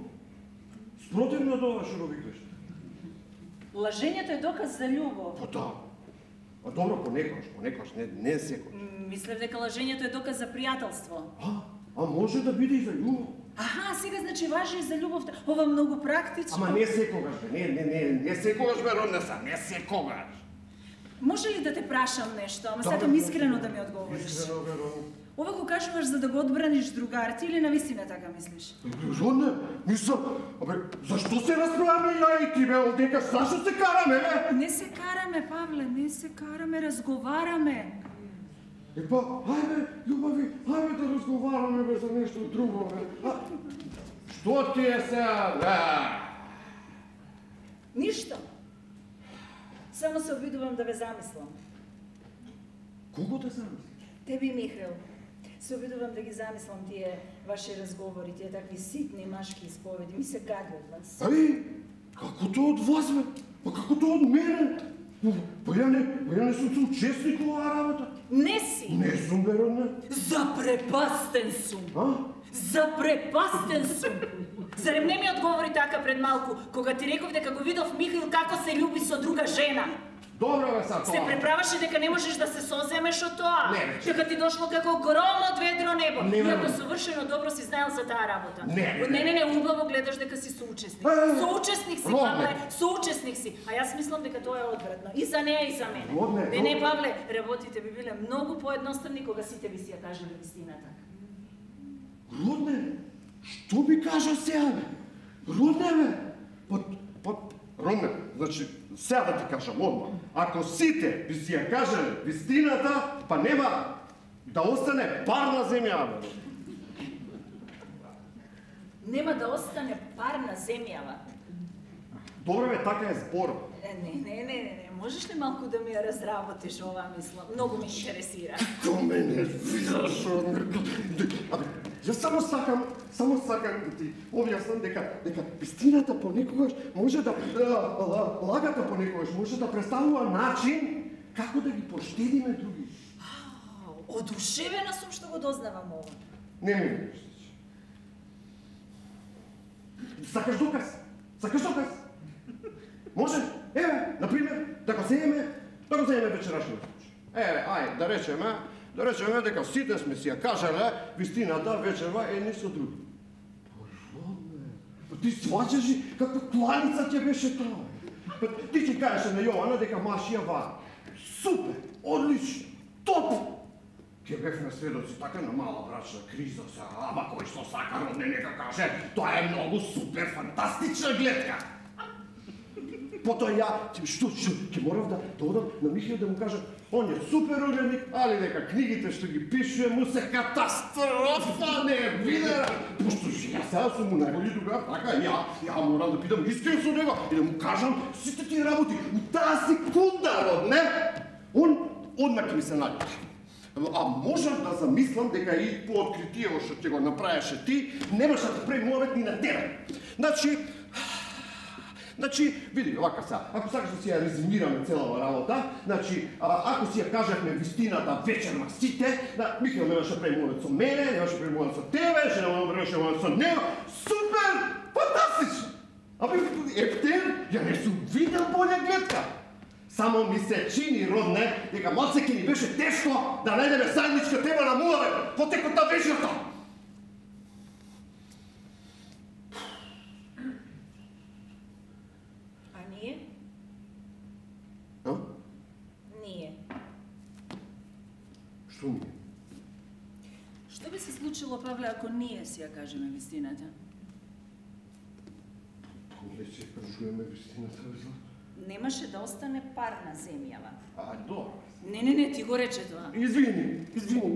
Спротивно од ова што го викаш. Лажењето е доказ за љубов. Па да. А добро, понекогаш, не секогаш. Мислев дека лажењето е доказ за пријателство. А може да биде и за љубов. Аха, сега значи важи и за љубовта. Ова многу практично. Ама не секогаш, не секогаш, бе, Роднеса, не секогаш. Може ли да те прашам нешто, ама сакам искрено да ми одговориш? Искрено, бе, Родне. Ова го кажуваш за да го одбраниш другарите или навистина така мислиш? Родне, мислам, абе, зашто се расправаме ја и ти, бе, одека, зашто се караме, бе? Не се караме, Павле, не се караме, разговараме. Епа, ајде, љубави, ајде да разговараме, бе, за нешто друго, бе. Што ти е сега, бе? Ништо. Само се обидувам да ве замислам. Кого да замислиш? Тебе и Михаил. Се обидувам да ги замислам тие ваши разговори, тие такви ситни машки исповеди. Ми се гади од вас. Како тоа од вас, бе? Па како тоа од мене? Па ја не сум се учесник во оваа работа. Не си! Не сум, бе, Родне. Запрепастен сум! Запрепастен сум! Зарем не ми одговори така пред малку, кога ти реков дека го видов Михаил како се љуби со друга жена? Добро, бе, са тоа. Се преправаше дека не можеш да се соземеш од тоа. Не, бе. Дека ти дошло како гром од ведро небо. Не, бе. Иако совршено добро си знаел за таа работа. Не, бе. Не, убаво гледаш дека си соучесник. Соучесник си, Родне. Павле, соучесник си. А јас мислам дека тоа е одвратно. И за неа, и за мене. Родне, Не, Павле, работите би биле многу поедноставни кога сите ви си ја кажеле вистината. Родне, што би кажа сега, бе? Родне, бе? Родне, значи, сега да ти кажам одма. Ако сите би си ја кажеле вистината, па нема да остане пар на земјава, бе. Нема да остане пар на земјава. Добре, бе, така е збор. Не. Можеш ли малку да ми ја разработиш оваа мисла? Многу ме интересира. Ко мене видаш, абе, јас само сакам да ти објаснам дека вистината понекогаш може да лагата понекогаш може да представува начин како да ги поштедиме други. Одушевена сум што го дознавам ова. Не ми виждаш. Сакаш доказ? Може? Еве, например, да го земеме вечерашниот случај. Ај, да речеме дека сите сме си ја кажале вистината вечерва едни со други. Па ти сваќаш ли каква кланица ќе беше тоа? Ти ќе кажеш на Јована дека машија вара. Супер, одлично, топ! Ке бевме сведоци така на мала брачна криза сега, ама кој што сака Родне нека каже, тоа е многу супер, фантастична гледка. Потоа ја, ќе морав да одам на Михаил да му кажам, он е супер уредник, али дека книгите што ги пишува му се катастрофа, не видера. Пошто јас сега сум му најголи другар, така ја морам да бидам искрен со него и да му кажам сите тие работи. У таа секунда, Родне, он одмак ќе ми се наљути. А можам да замислам дека и по откритиево што ќе го направеше ти, немаше да премовет ни на тебе. Значи, види, овака сега, ако сакаш да си ја резимираме целава работа, значи, ако си ја кажахме вистината вечерма сите, Михаил немаше премовет со мене, немаше премовет со тебе, ще немаше премовет со него, супер, фантастично! Абе, ептен, ја не сум видел болја гледка. Само ми се чини, Родне, дека малце ке ни беше тешко да најдеме заедничка тема на муаве во текот на вечерта. А ние? Ние. Што ние? Што би се случило, Павле, ако ние си ја кажеме вистината? Ние си кажуваме вистината, Злато. Немаше да остане пар на земјава. Добро. Не, ти го рече тоа. Извини,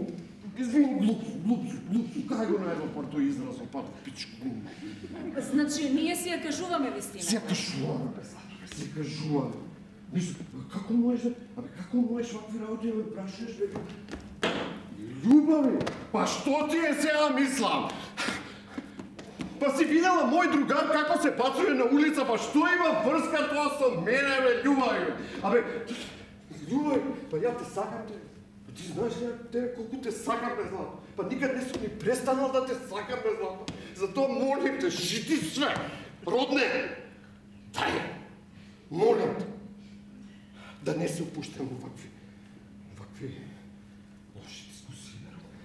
глупсу, кај го најдов пар тој израз, па пичку. Значи, ние си ја кажуваме вистината. Си ја кажуваме, бе, Злато, си ја кажуваме. Како можеш вакви работи да ме прашаш, бе? Љубави, па што ти е сега мислам? Па си видела мој другар како се пацува на улица, па што има врска тоа со мене, бе, љубави? Абе, љубави, па ја те сакам, те. Ти знаеш тебе колку те сакам, бе, Злато. Па никад не сум ни престанал да те сакам, бе, Злато. Затоа молим те, шити све. Родне, дај, молим те, да не се упуштам во вакви Какви лоши дискусии,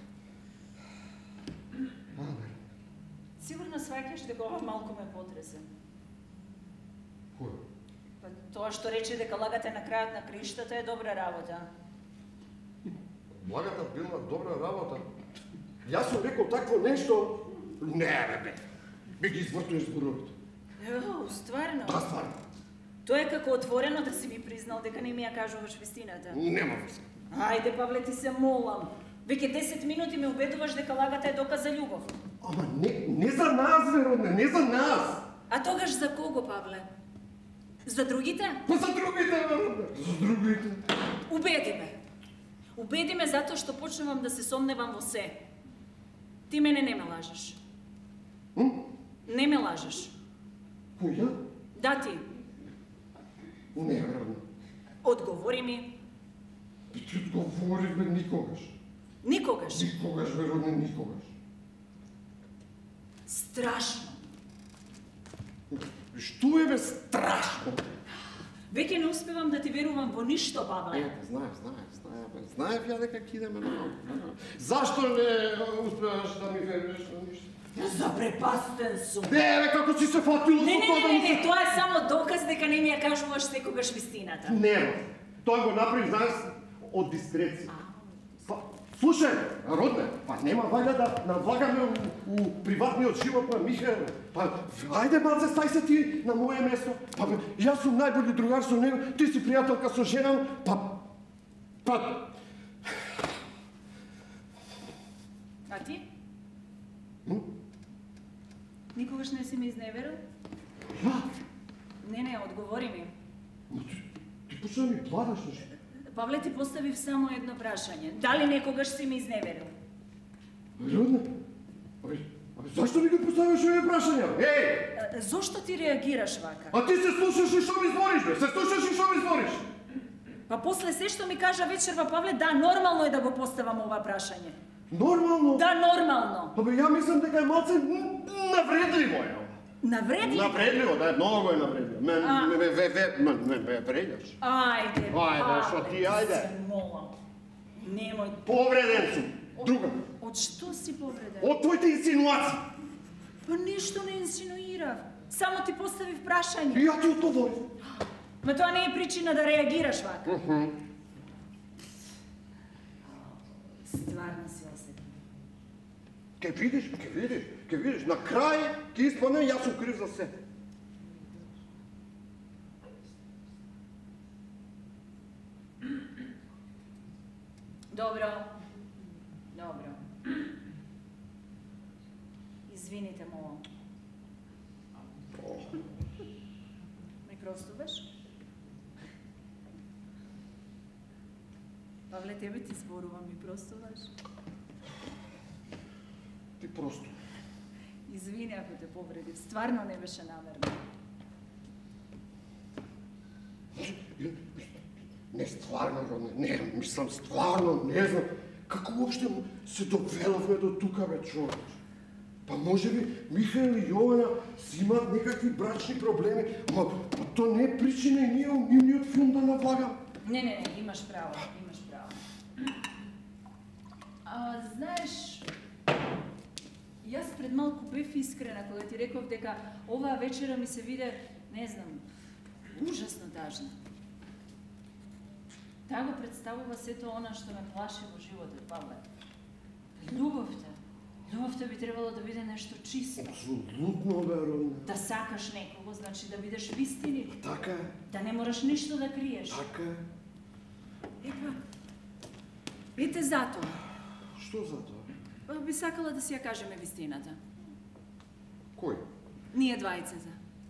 Робе. Сигурно сваќаш дека ова малку ме потресе. Кој? Па тоа што рече дека лагате на крајот на криштата е добра работа. Лагата била добра работа. Јас сум рекол такво нешто. Не, бе. Би ги извртуеш зборовите. Еу, стварно? Да, стварно. Тоа е како отворено да си ми признал дека не ми ја кажуваш вистината. Нема врска. Ајде, Павле, ти се молам. Веќе 10 минути ме убедуваш дека лагата е доказ за љубов. Ама не за нас, Веродне, не за нас. А тогаш за кого, Павле? За другите? Па за другите, Веродне. За другите. Убеди ме. Убеди ме затоа што почнувам да се сомневам во се. Ти мене не ме лажеш. Не ме лажеш. Кој ја? Да, ти. Не, Веродне. Одговори ми. Ти одговориш, бе, никогаш. Никогаш. Никогаш, Веродне, никогаш. Страшно. Што е, бе, страшно? Веќе не успевам да ти верувам во ништо, Павле. Знаев ја дека ќе идеме на. Зашто не успеваш да ми веруваш на ништо? Запрепастен сум. Не, бе, како си се фатила Не, со тоа да не, тоа е само доказ дека не ми ја кажуваш секогаш вистината. Не, тоа го направи, знаеш, од дискреција. Слушај, Родне, па нема вајда да навлагаме у приватниот живот на Михаел. Па, ајде, малце, стај се ти на моје место. Па, јас сум најбољи другар со него, ти си пријателка со жена, па... А ти? Никогаш не си ми изневерил? Ја? Не, одговори ми. Ти почна ми плаваш нешто. Павле, ти поставив само едно прашање. Дали некогаш си ми изневерил? Родне, зашто ми ги поставиш овие прашања? Еј! Зошто ти реагираш вака? А ти се слушаш и што ми збориш, бе? Се слушаш и што ми збориш? Па после се што ми кажа вечерва, Павле, да, нормално е да го поставам ова прашање. Нормално? Да, нормално. Абе, ја мислам дека е малце навредливо е. Навредливо? Навредливо, да, многу е навредливо. Ме вредјаш. Ајде, Ајде, што ти, ајде. се молам. Немој. Повреден сум. Друга. Од што си повреден? Од твоите инсинуации. Па ништо не инсинуирав. Само ти поставив прашање. И ја ти одговорив. Ма тоа не е причина да реагираш вака. Стварно си осетим. Ке видиш. На крај ќе испадне јас сум крив за се. Добро. Извините, молам. Ми простуваш? Павле, тебе ти зборувам, ми простуваш? Ти просто. Извини ако те повредив, стварно не беше намерно. Не, стварно, Родне, не, мислам, стварно, не знам. Како уопште се довеловме до тука, бе, човек? Па може би Михаел и Јована си имаат некакви брачни проблеми, ама тоа не е причина и ние нивниот филм да навлагам. Не, имаш право. Знаеш, јас пред малку бев искрена кога ти реков дека оваа вечера ми се виде, не знам, ужасно тажна. Таа го представува сето она што ме плаши во животот, Павле. Љубовта би требало да биде нешто чисто. Абсолютно, бе, Родне. Да сакаш некого, значи да бидеш вистини. Така е. Да не мораш ништо да криеш. Така е. Ете затоа. Што за тоа? Би сакала да си ја кажеме вистината. Кој? Ние двајцата.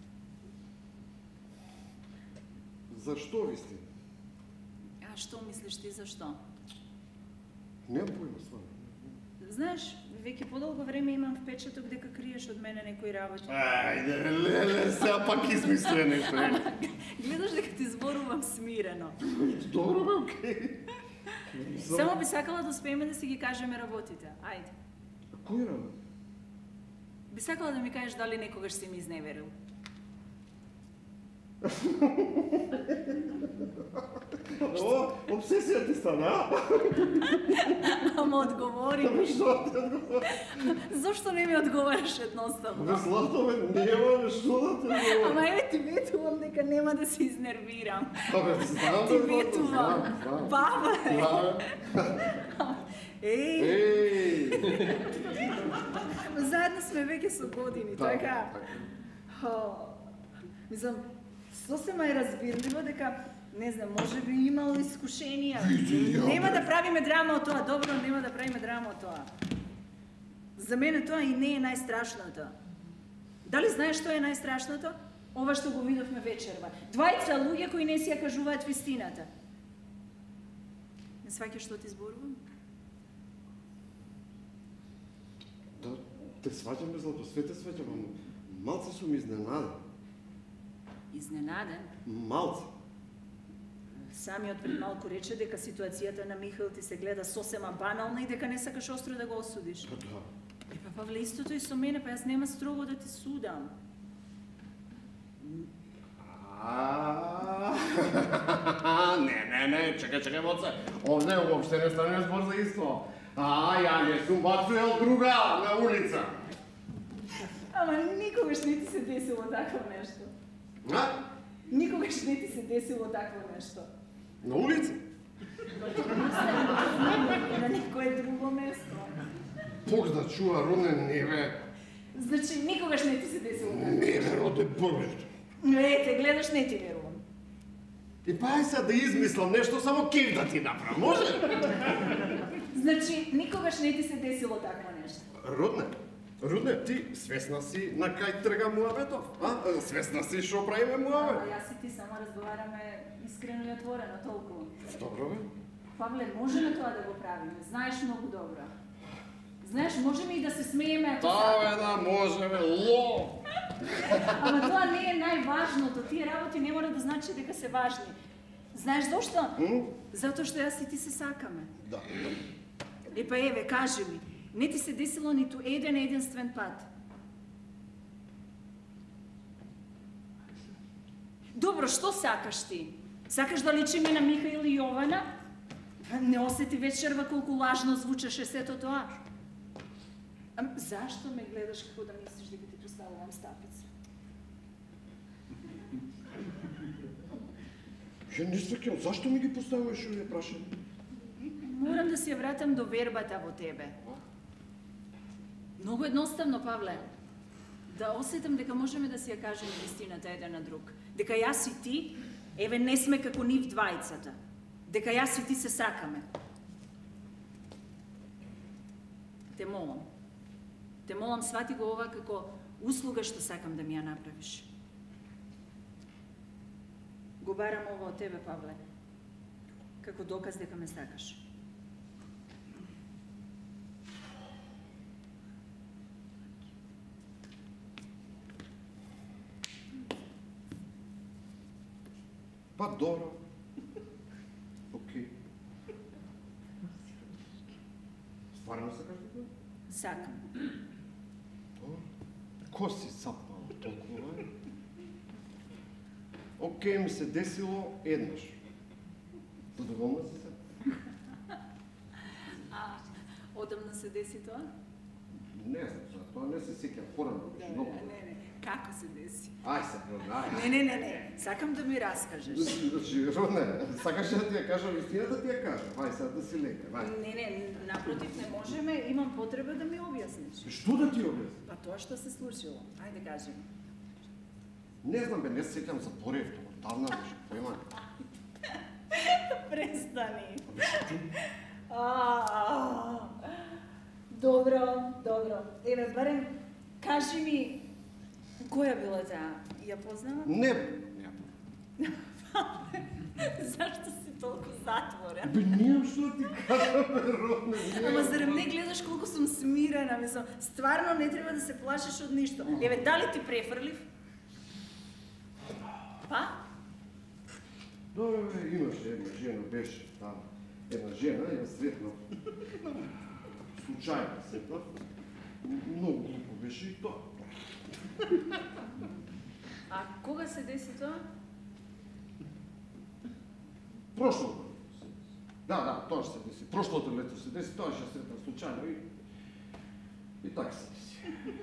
Зашто вистина? А што мислиш ти зашто? Немам појма, стварно. Знаеш, веќе подолго време имам впечаток дека криеш од мене некои работи. Ајде, леле, сега пак измисле нешто. Гледаш дека ти зборувам смирено. Добро, бе, окей. Само би сакала да успееме да си ги кажеме работите. Ајде. Кој работи? Би сакала да ми кажеш дали некогаш си ми изневерил. О, обсесија ти стана, а? Ама одговори ми. Што ти одговори? Зошто не ми одговараш едноставно? Бе, Злато, бе, нема, што да ти одговори? Ама еве ти ветувам дека нема да се изнервирам. Абе, знам Ти бе, Злато, ветувам. знам. Бабе! Еј, Еј! заедно сме веќе со години, така? Мислам, сосема е разбирливо дека, не знам, може би имало искушенија. Нема да правиме драма од тоа, добро, нема да правиме драма од тоа. За мене тоа и не е најстрашното. Дали знаеш што е најстрашното? Ова што го видовме вечерва. Двајца луѓе кои не си ја кажуваат вистината. Не сваќаш што ти зборувам? Да, те сваќаме, Злато, све те сваќам, ама малце сум изненаден. Изненаден? Малце. Самиот пред малку рече дека ситуацијата на Михаил ти се гледа сосема банална и дека не сакаш остро да го осудиш. Па да. Па Павле, истото и со мене, па јас нема строго да ти судам. Не, чекај, моце. Овде уопште не стане збор за исто. Ја не сум бацуел друга на улица. Ама никогаш не ти се десило такво нешто. А? Никогаш не ти се десило такво нешто. На улица? На никое друго место. Бог да чува, родне, не бе. Значи, никогаш не ти се десило такво. Не бе, родне, Боже. Ете, гледаш, не ти верувам. И па ај сега да измислам нешто, само кеф да ти направам, може? Значи, никогаш не ти се десило такво нешто. Родне, ти свесна си на кај трга муабетов, а? Свесна си што правиме муабет? А јас и ти само разговараме искрено и отворено толку. Добро бе. Павле, можеме тоа да го правиме, знаеш многу добро. Знаеш, можеме и да се смееме ако Бе, да, можеме, ло! Ама тоа не е најважното, тие работи не мора да значи дека се важни. Знаеш зошто? Затоа што јас и ти се сакаме. Да. Епа еве, кажи ми, не ти се десило ниту еден единствен пат. Добро, што сакаш ти? Сакаш да личиме на Михаил и Јована? Не осети вечерва колку лажно звучеше сето тоа. Зашто ме гледаш како да мислиш дека ти поставувам стапица? Ја не свекам, зашто ми ги поставуваш овие прашања? Морам да се ја вратам до вербата во тебе. Многу едноставно, Павле. Да осетам дека можеме да си ја кажеме вистината еден на друг. Дека јас и ти, еве, не сме како нив двајцата. Дека јас и ти се сакаме. Те молам, свати го ова како услуга што сакам да ми ја направиш. Го барам ова од тебе, Павле, како доказ дека ме сакаш. Па добро. Океј. Стварно сакаш дека? Сакам. Ко си сапнал толкова? Океј, ми се десило еднаш. Задоволна си се? Одамна се деси тоа? Не знам, за тоа не се сеќам, порано беше многу. Не. Како се деси? Ај се, Родне, ај. Не. Сакам да ми раскажеш. Значи, Родне, сакаш да ти ја кажам истината, ти ја кажам. Ај сега да си лека, ај. Не, напротив, не можеме, имам потреба да ми објасниш. Што да ти објаснам? Па тоа што се случило, ајде кажи ми. Не знам, бе, не се сеќам, заборев тоа, давна беше, појма. Престани. Добро. Еве, барем, кажи ми, која била таа? Ја познава? Не, бе, не. Зашто си толку затворен? Бе, немам што да ти кажам, бе, Родне, Ама зарем не гледаш колку сум смирена, мислам, стварно не треба да се плашиш од ништо. Еве, дали ти префрлив? Па? Добре, бе, имаше една жена, беше там. Една жена, ја сретнав. Случајно сретнав. Многу глупо беше и тоа. А кога се деси тоа? Прошлото. Да, тоа ще се деси. Прошлото лето се деси, тоа ще сретна случайно и така се деси.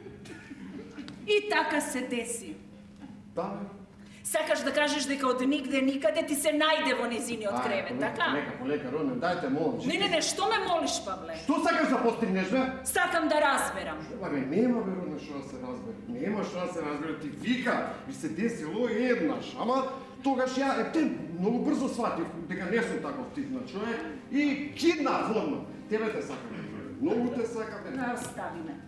И така се деси. Да, бе. Сакаш да кажеш дека од нигде никаде ти се најде во незиниот кревет, така? Полека, Родне, дајте молам. Не, што ме молиш, Павле? Што сакаш да постигнеш, бе? Сакам да разберам. Нема, бе, Родне, што да се разбере. Нема што да се разбере. Ти вика, би се десило еднаш, ама тогаш ја, те многу брзо сватив дека не сум таков тип на човек и киднав одма. Тебе те сакам, многу те сакам. Остави ме.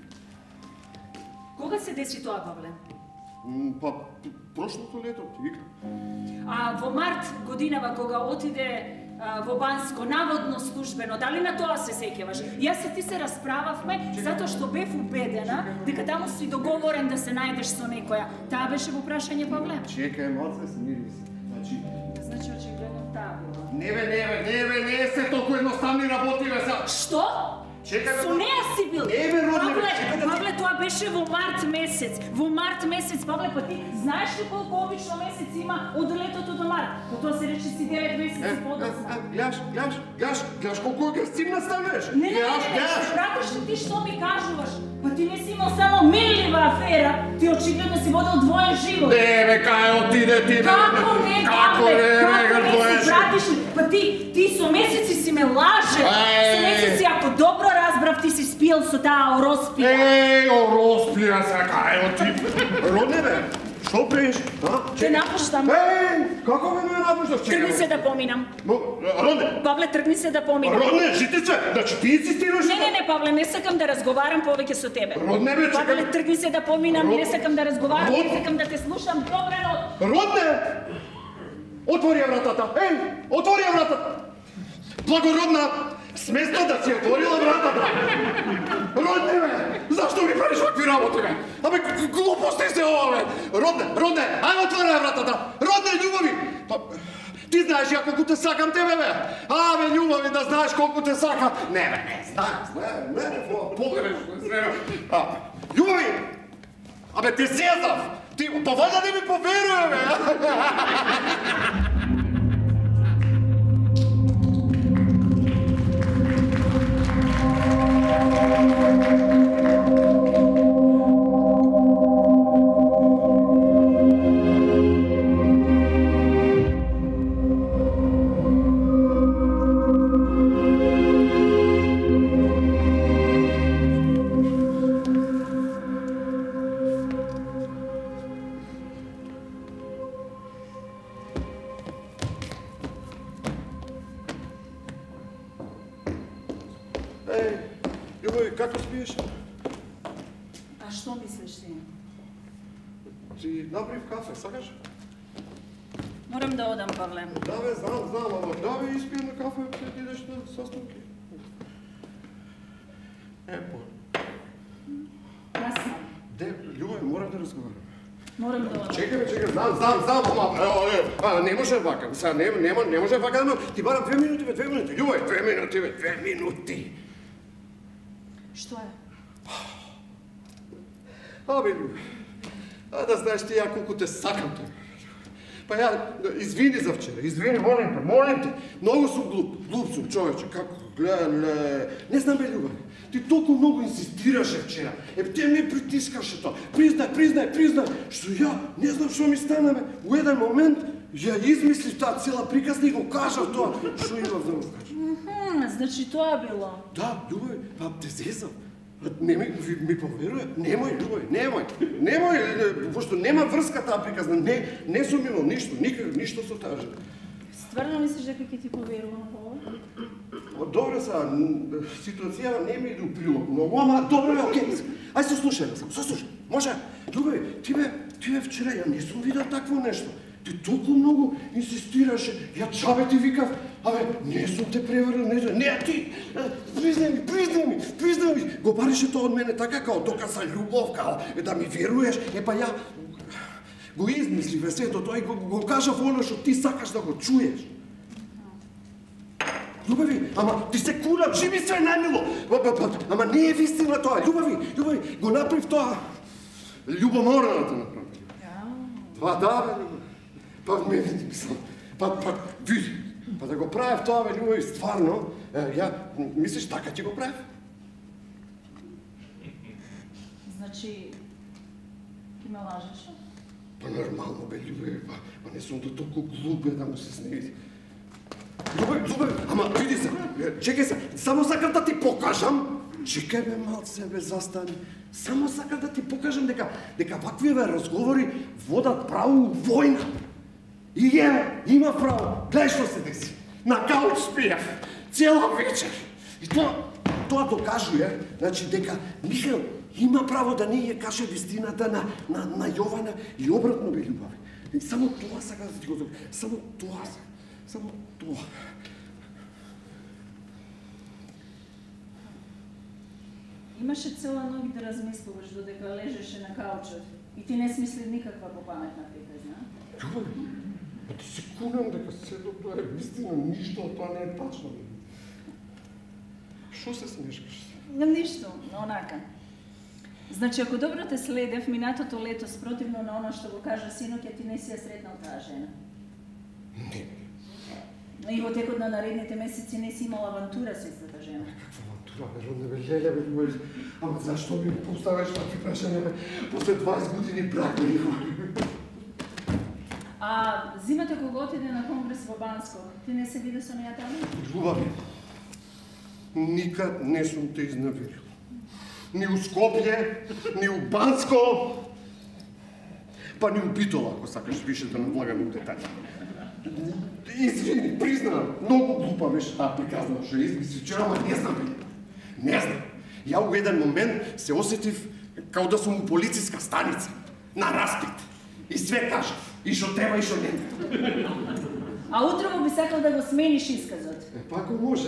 Кога се деси тоа, Павле? Па, прошлото лето, ти викам. А во март годинава кога отиде во Банско, наводно службено, дали на тоа се сеќаваш? Јас и ти се расправавме затоа што бев убедена дека таму си договорен да се најдеш со некоја. Таа беше во прашање, Павле? Чекај, малце, смири се. Значи, очигледно таа била. Не се толку едноставни работи, бе, са. Што? Чекај, бе. Со неа си бил? Не, бе, Родне, бе, Павле, тоа беше во март месец. Во март месец, Павле, па ти знаеш ли колку обично месец има од летото до март? Па тоа се рече си 9 месеци подоцна. Гледаш колку агресивна станеш. Не, пратиш ли ти што ми кажуваш? Па ти не си имал само милива афера, ти очигледно си водел двоен живот. Не, бе, кај отиде ти, бе. Како не, Павле? Си пратиш ли? Па ти со месеци си ме лаже. Со месеци, ако добро разбрав, ти си спиел со таа Ороспија. Ороспија се, кај оти. Родне, бе, што правиш? Те напуштам. Како ме напушташ? Тргни се да поминам. Родне! Павле, тргни се да поминам. Родне, житице, значи ти инсистираш? Не, Павле, не сакам да разговарам повеќе со тебе. Родне, бе, чекам. Павле, тргни се да поминам, не сакам да разговарам, не сакам да те слушам. Добре, Родне! Отвори ја вратата! Отвори ја вратата! Благородна, сместа да си отворила вратата! Родне, бе! Зашто ми правиш вакви работи, бе? Абе, глупости се ова, бе! Родне, ајде отвори ја вратата! Родне, љубави! Ти знаеш ја колку те сакам тебе, бе! Абе, љубави, да знаеш колку те сакам! Не, бе, не знаеш, не, погрешно, љубави! Абе, ти зезав! Ти, па ваljda не ми поверуе, бе! Љубави, како спиеш? А што мислиш ти? Ти направив кафе, сакаш? Морам да одам, Павле. Да, бе, знам, ама да, бе, испием на кафе, пред идеш на састанки. Јас сам. Љубави, морам да разговарам. Морам да одам. Чекай, знам, ама не може вака, сега не може вака, но ти барам 2 минути, бе, 2 минути, љубави, 2 минути, бе, 2 минути. Што е? Абе, љубави, да знаеш ти ја колку те сакам те. Па ја, извини за вчера, извини, молим те, многу сум глуп сум, човече, како, гледа, не знам, бе, љубави, ти толку многу инсистираше вчера, те ми притискаше тоа, признай, што ја не знам што ми стана, бе, у еден момент ја измислив таа цела приказна и го кажав тоа, што имав да го кажам. Значи тоа било. Да, љубави, па те зезам. Не ми поверуе, немој, љубави, немој, пошто нема врска таа приказна, не сум имал ништо, ништо со таа жена. Стварно мислиш дека ќе ти поверувам ова? Добре са, ситуацијава не ми иде у прилог многу, ама добре, окей, ај се слушај, може, љубави, ти бе вчера, ја не сум видел такво нешто. Ти толку многу инсистираше, ја чабе ти викав, абе, не сум те преварил, не, ти, признај ми, го бареше тоа од мене така, као доказа љубов, као да ми веруеш, па ја го измислив сето тоа и го кажав оно што ти сакаш да го чуеш. Љубави, ама ти се кулам, живи све најмило, ама не е вистина тоа, љубави, го направив тоа, љубомораната направив. Па да, бе, па ме види, мислам, па види. Па да го правев тоа, бе, љубови, стварно, ја, мислиш, така ќе го правев? Значи, ти ме лажеш? Па нормално, бе, љубови, па не сум до толку глуп, бе, да му се сневи. Љубови, ама види се, чекај се, само сакам да ти покажам. Чекај, бе, малце, бе, застани. Само сакам да ти покажам дека ваквиве разговори водат праву војна. И има право. Гледај што се деси. На кауч спијав, цела вечер. И тоа докажува, значи, дека Михаил има право да не ја каже вистината на Јована и обратно, бе, љубави. И само тоа сакам да ти го докажам. Само тоа. Имаше цела ноќ да размислуваш додека лежеше на каучот и ти не смисли никаква попаметна притезна. Љубави, па ти се кунам дека сето тоа е вистина, ништо од тоа не е тачно. Шо се смешкаш? Ништо, онака. Значи, ако добро те следев, минатото лето, спротивно на оно што го кажа синок, ти не си ја сретнал таа жена. Не. И во текот на наредните месеци не си имал авантура со истата жена. Каква авантура, бе, родне, бе, леле, бе, љубави. Ама зашто ми поставаш такви прашања, бе, после 20 години брак, бе, љубави? А зимата кога отиде на конгрес во Банско, ти не се виде со неја таму? Љубави, никад не сум те изневерил. Ни у Скопје, ни у Банско, па ни у Битола, ако сакаш више да навлагаме у детали. Извини, признавам, многу глупа беше таа приказна што измисли вчера, ама не знам, бе. Не знам. Ја у еден момент се осетив као да сум у полициска станица, на распит. И све кажав, и што треба, и што не треба. А утрово би сакал да го смениш исказот. Па ако може.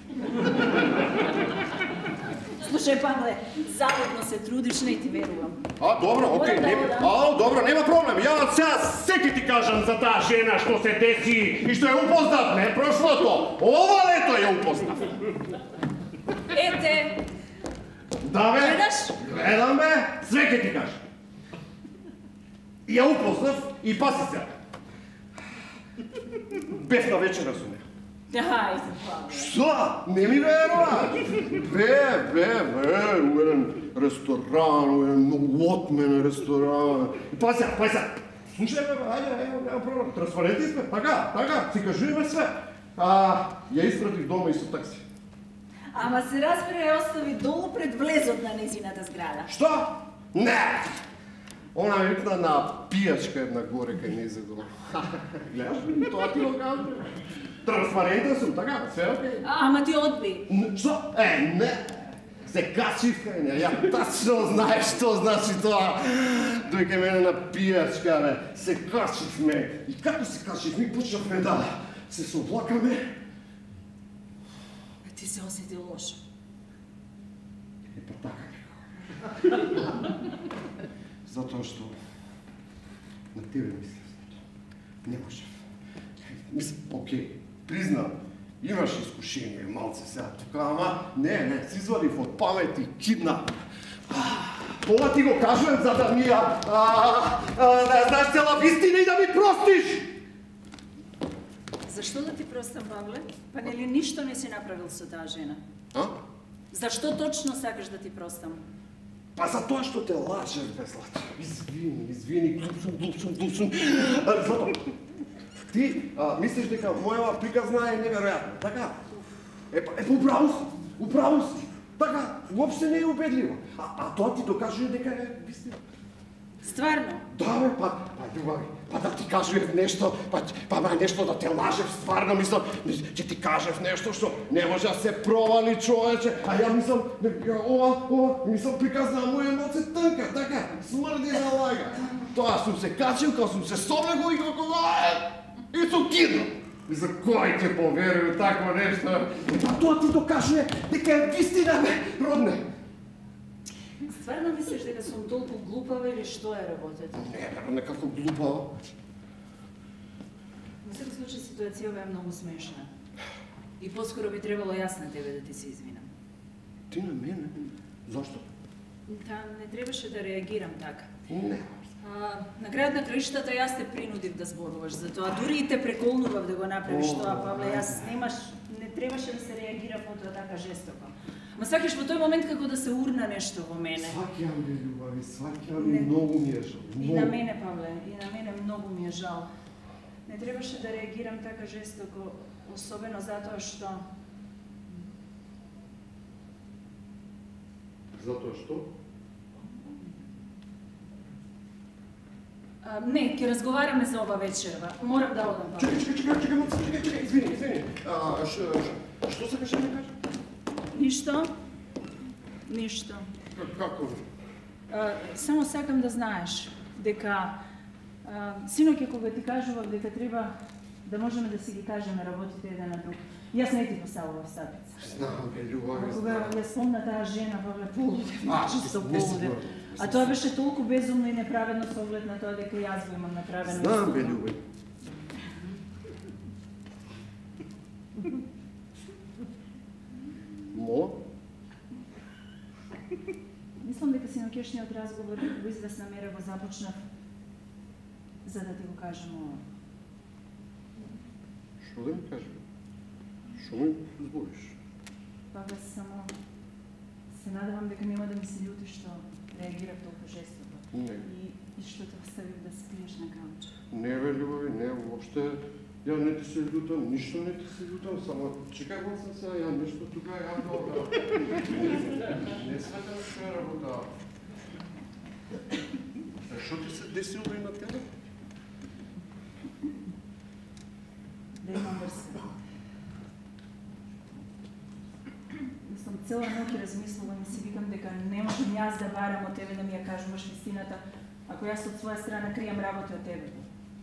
Слушај, Павле, заводно се трудиш, не ти верувам. Добро, окей, добро, нема проблем. Ја сега секи ти кажам за таа жена што се деси и што ја упознав, не прошлото. Ова лето ја упознав. Ете! Да, бе? Гледаш? Гледам, бе, све ке ти кажам. Ја упознав и паси се. Бев на вечера со неја. Ајде, Павле. Што? Не ми верува? У еден ресторан, у еден многу отменен ресторан. Паси, слушај, бе, ајде, нема проблем. Транспаренти сме, така, си кажуваме све. Ја испратив дома и со такси. Ама се разбира ја остави долу пред влезот на незината зграда. Што? Не! Она ми викна на пијачка една горе кај незе дома. Гледаш ли, тоа ти го кажа. Транспарентен сум, така, све окей. Ама ти одби. Што? Не! Се качив кај неја, ја тачно знаеш што значи тоа. Дојка мене на пијачка, бе, се качивме. И како се качивме, почнавме да се совлакаме. Ти се осети лошо. Па така. Затоа што на тебе мислев за тоа. Не можев. Мислам, окей, признам, имаш искушение малце сега тука, ама не, си извадив од памет и киднап. Ова ти го кажувам за да ми да знаеш цела вистина и да ми простиш. Зашто да ти простам, Павле? Па нели ништо не си направил со таа жена? Зашто точно сакаш да ти простам? Па за тоа што те лажев, бе, Злато. Извини, глуп сум. Злато, ти мислиш дека мојава приказна е неверојатна, така? Управо си. Така, уопште не е убедлива. А тоа ти докажува дека е вистина. Стварно? Да, бе, па љубави, па да ти кажував нешто, па нешто да те лажев, стварно мислам, ќе ти кажев нешто што не може да се провали, човече, а ја мислам, ова, мислам приказна моја ноце тънка, така, смрди на лага. Тоа сум се качил, као сум се соблегол и како и сум киднал. И за кој ќе поверува такво нешто? Па тоа ти докажува дека е вистина, бе, родне. Стварно мислиш дека сум толку глупава или што е работата? Не, некако глупава. Во секој случај ситуацијава е многу смешна. И поскоро би требало јас на тебе да ти се извинам. Ти на мене? Зошто? Та не требаше да реагирам така. Не. На крајот на краиштата јас те принудив да зборуваш за тоа. Дури и те преколнував да го направиш тоа, Павле. Јас не требаше да се реагира по тоа така жестоко. Ма сваќаш во тој момент како да се урна нешто во мене. Сваќам бе, љубави, сваќам и многу ми е жал. И на мене, Павле, и на мене многу ми е жал. Не требаше да реагирам така жестоко, особено затоа што... Затоа што? Не, ќе разговараме за ова вечерва. Морам да одам, Павле. Чекај, извини. Што сакаш да ми кажеш? Ништо? Ништо. Како? Само сакам да знаеш дека синоќе кога ти кажував дека треба да можеме да си ги кажеме работите еден на друг. Јас не ти поставував стапица. Знам бе, љубави. Кога ја спомна таа жена, Павле, полуде, чисто полуде. А тоа беше толку безумно и неправедно со оглед на тоа дека јас го имам направено. Знам бе, љубави. Мола? Мислам дека синоќешниот разговор во извесна мера го започнав за да ти го кажам ова. Што да ми кажеш? Што ми збориш? Павле, само се надевам дека нема да ми се љути што реагирав толку жестоко. Не. И што те оставив да спиеш на кауч. Не бе, љубави, не, воопште. Ја не ти се љутам, ништо не ти се љутам, само чекај го сам сега, ја нешто тука ја добра. Не сметам што е работа. Што ти се десило и на тебе? Да имам врска. Мислам, цела ноќ размислувам и си викам дека не можам јас да барам од тебе да ми ја кажуваш вистината, ако јас од своја страна кријам работа од тебе.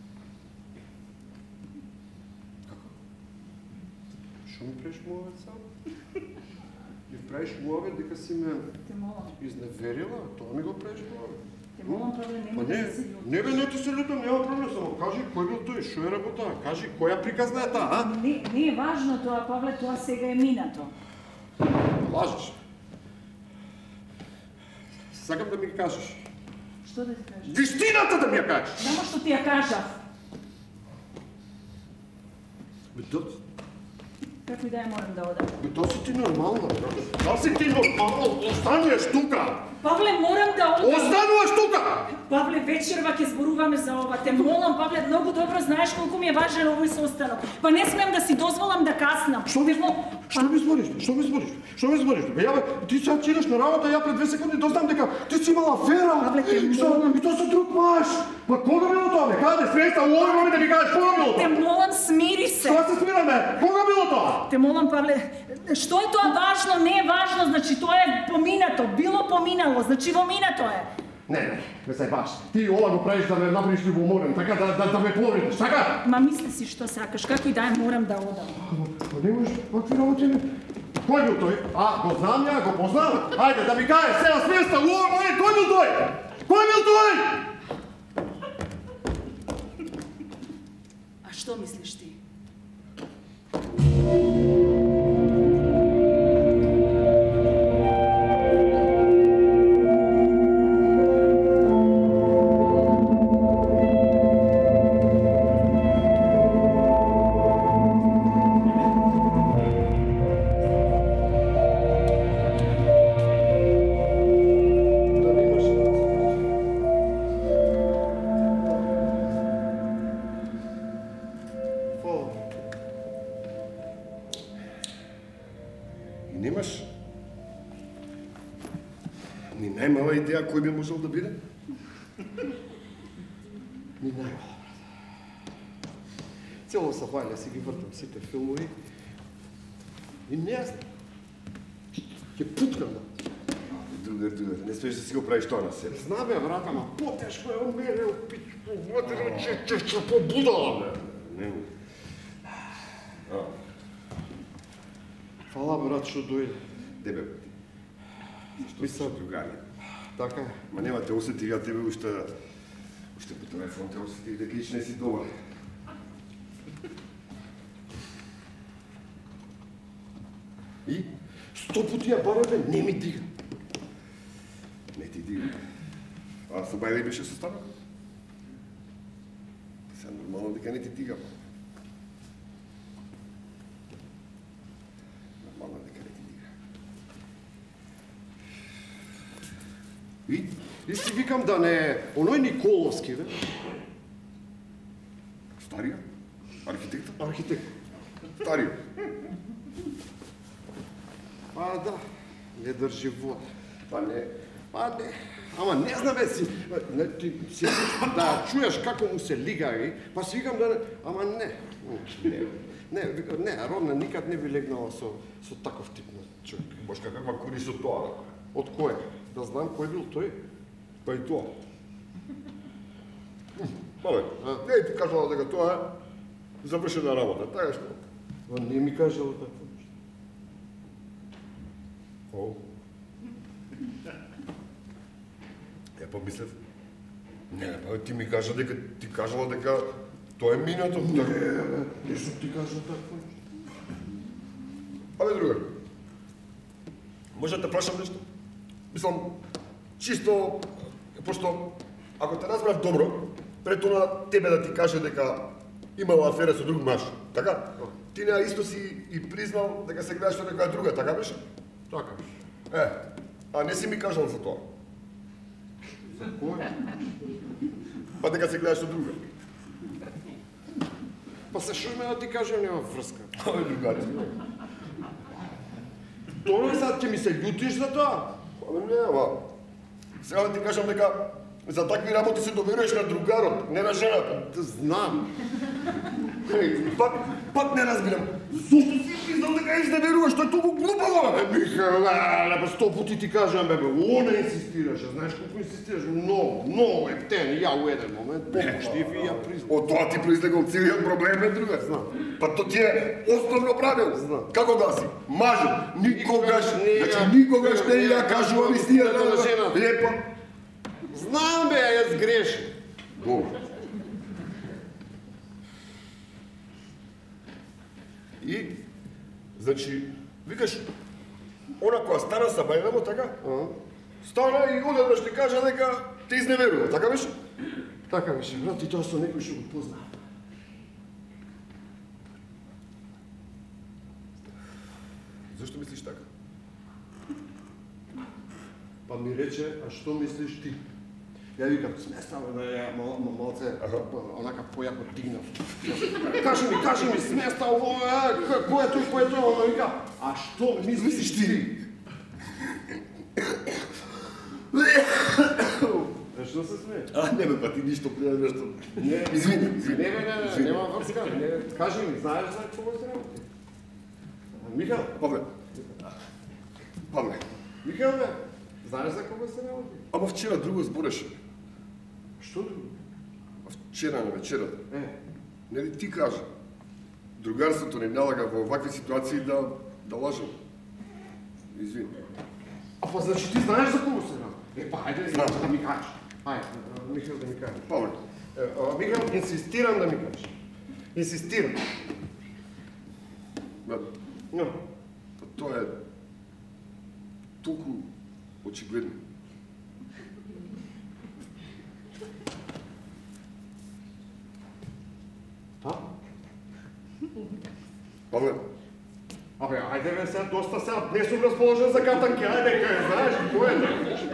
Што ми правиш муавет сам? Ми правиш муавет дека си ме Те молам. изневерила? Тоа ми го правиш муавет? Те молам, Павле, нема да ми се љутиш. Не бе, не ти се љутам, нема проблем, само кажи кој бил тој, што е работа, кажи која приказна е таа, а? Не е важно тоа, Павле, тоа сега е минато. Лажеш. Сакам да ми ги кажеш. Што да ти кажеш? Вистината да ми ја кажеш! Само што ти ја кажав. Како и да ја морам да одам. Тоа си ти нормална, бе. Тоа си ти нормална, остануваш тука! Павле, морам да одам. Остануваш тука! Павле, вечерва ќе зборуваме за ова. Те молам, Павле, многу добро знаеш колку ми е важен овој состанок. Па не смеам да си дозволам да каснам. Што ми збориш? Бе, ја бе, ти сега ќе идеш на работа, ја пред 2 секунди дознам дека ти си имала афера. Павле, те И тоа со друг маж. Па кога било тоа, бе? Каде? Среста, у овој момент да ми кажеш кога било Те тоа? молам, смири се. Што се смираме? Кога било тоа? Те молам, Павле, што е тоа важно, не е важно, значи тоа е поминато, било поминало, значи во минато е. Не се баш. Ти ова го правиш да ме направиш љубоморен, така да ме повредиш, така? Ма мисли си што сакаш, како и да е, морам да одам. Па не можеш, какви работи не? Кој бил тој? Го знам ја, го познавам. Ајде, да ми кажеш сега сместа, у овој момент, кој бил тој? Кој бил тој? А што мислиш ти? Ни најмала идеја кој би можел да биде? Ни најмала, брат. Цело сабајле си ги вртам сите филмови и не знам. Ќе путкам, брат. Другар, не смееш да си го правиш тоа на себе. Знам бе, брат, ама потешко е од мене, опитко, матерно, че побудала, бе. Не му. Фала, брат, што дојде. Дебе, ти. Зашто си другари? Така е. Ма нема те осетив, ја тебе уште по телефон те осетив дека иш не си дома. И? 100 пути ја барам, бе, не ми дига. Не ти дига. А со Бајле беше состанок? Сега нормално дека не ти тига. Нормално дека не ти тига. И си викам да не е оној Николовски, бе? Старија? Архитект? Архитект. Старија. Па да, не држи вода. Па не. Ама не знам бе си, ти си да чуеш како му се лигари, па си викам да не, ама не, Родна никад не би легнала со таков тип на човек. Бошка, каква кури со тоа? Од кој? Да знам кој бил тој? Па и тоа. Мале, не ти кажала дека тоа е завршена работа, така што? Не ми кажала такво нешто. О. Ја помислев. Не, па ти ми кажа дека ти кажала дека тоа е минато. Не, нешто ти кажа такво нешто. Абе, другар. Може да те прашам нешто? Мислам, чисто, пошто, ако те разбрав добро, пред тоа тебе да ти каже дека имала афера со друг маж, така? Ти неа исто си и признал дека се гледаш со некоја друга, така беше? Така беше. А не си ми кажал за тоа. За кој? Па дека се гледаш со друга. Па се шо да ти кажем нема врска. Абе, другари. Тоа сега ќе ми се љутиш за тоа? Абе, не, ама. Сега да ти кажам дека за такви работи се доверуваш на другарот, не на жената. Да знам. Пак не разбирам. Зошто си признал дека изневеруваш? Тоа е толку глупаво, бе. Михаил, бе, 100 пути ти кажам, бе, она инсистираше, знаеш колку инсистираш, много ептен, ја у еден момент попуштив и ја признам. Од тоа ти произлегол целиот проблем, бе, друга. Знам. Па то ти е основно правило. Знам. Како да си? Мажот, никогаш не ја кажувам истината на жената. Лепо. Знам, бе, ја сгреши. Добро. И, значи, викаш, она која стана са бајлемо, така? Стана и одеднаш ти кажа дека те изневерува, така беше? Така беше, брат, и тоа со некој што го познава. Зошто мислиш така? Па ми рече, а што мислиш ти? Ја викам, сместава да ја малце, онака појако дигнав. Кажи ми, сместава, кој е тој, она вика, а што мислиш ти? Што се смее? Не бе, па ти ништо пријаде нешто. Не, Извини. Не, нема врска. Кажи ми, знаеш за кого се работи? Михаил? Павле. Михаил, бе, знаеш за кого се работи? Ама вчера друго збореше. Што друго? Вчера на вечерата. Нели ти кажа. Другарството не налага во овакви ситуации да лажем. Извини. А па значи ти знаеш за кого се работи? Па хајде да ми кажеш. Хајде, Михаил да ми кажеш. Павле. Михаил, инсистирам да ми кажеш. Инсистирам. Па тоа е толку очигледно. Павле. Абе, ајде бе, сега доста сега, не сум расположен за катанки, ајде, кај, знаеш, кој е?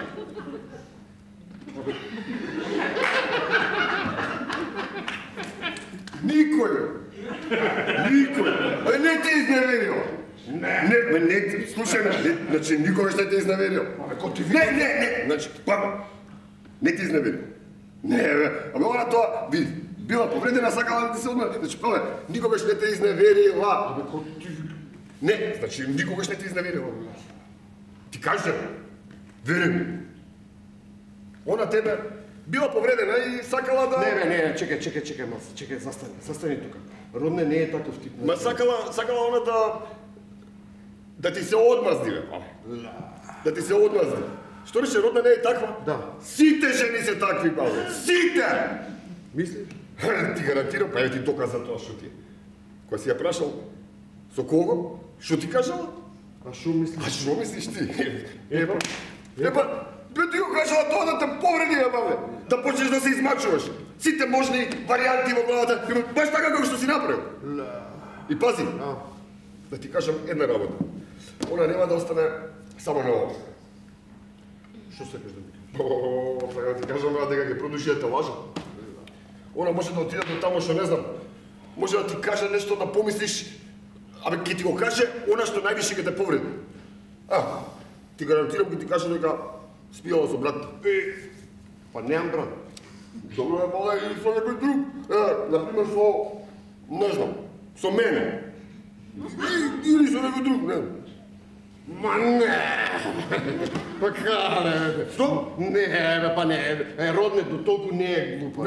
Никој! Никој! Не те изневерил! Не, слушај, значи никогаш не те изневерил. Не, значи, папа, не те изневерил. Не, бе, абе, она тоа, била повредена, сакала да ти се одмре. Значи, паве, никогаш не те изневерила. Абе, кој ти... Не, значи никогаш не те изневерила. Ти кажа, верен. Она тебе била повредена и сакала да... Не, чекај, малце, чекај, застани тука. Родне не е таков тип. Ма сакала она да ти се одмазди, бе, паве. Да ти се одмазди. Што рече, Родна не е таква? Да. Сите жени се такви, паве. Сите! Мислиш? Ти гарантирам, па ти доказа тоа што ти. Кога си ја прашал, со кого? Што ти кажала? А што мислиш? А што мислиш ти? Бе ти го кажала тоа да те повреди, бе, бабе. Да почнеш да се измачуваш. сите можни варијанти во главата, баш така како што си направил. И пази, да ти кажам една работа. Она нема да остане само на ово. Што сакаш да ми кажеш? Сега ти кажам дека ќе продолжи да те лажа. Она може да отиде до тамо што не знам. Може да ти каже нешто да помислиш, абе ќе ти го каже она што највише ќе те повреди. Ти гарантирам ќе ти каже дека спијала со брат. Па немам брат. Добро е мала и со некој друг. Например со, не знам, со мене. Или со некој друг, не. Ма не! Па кале, Што? Не, па не, роднето толку не е глупо.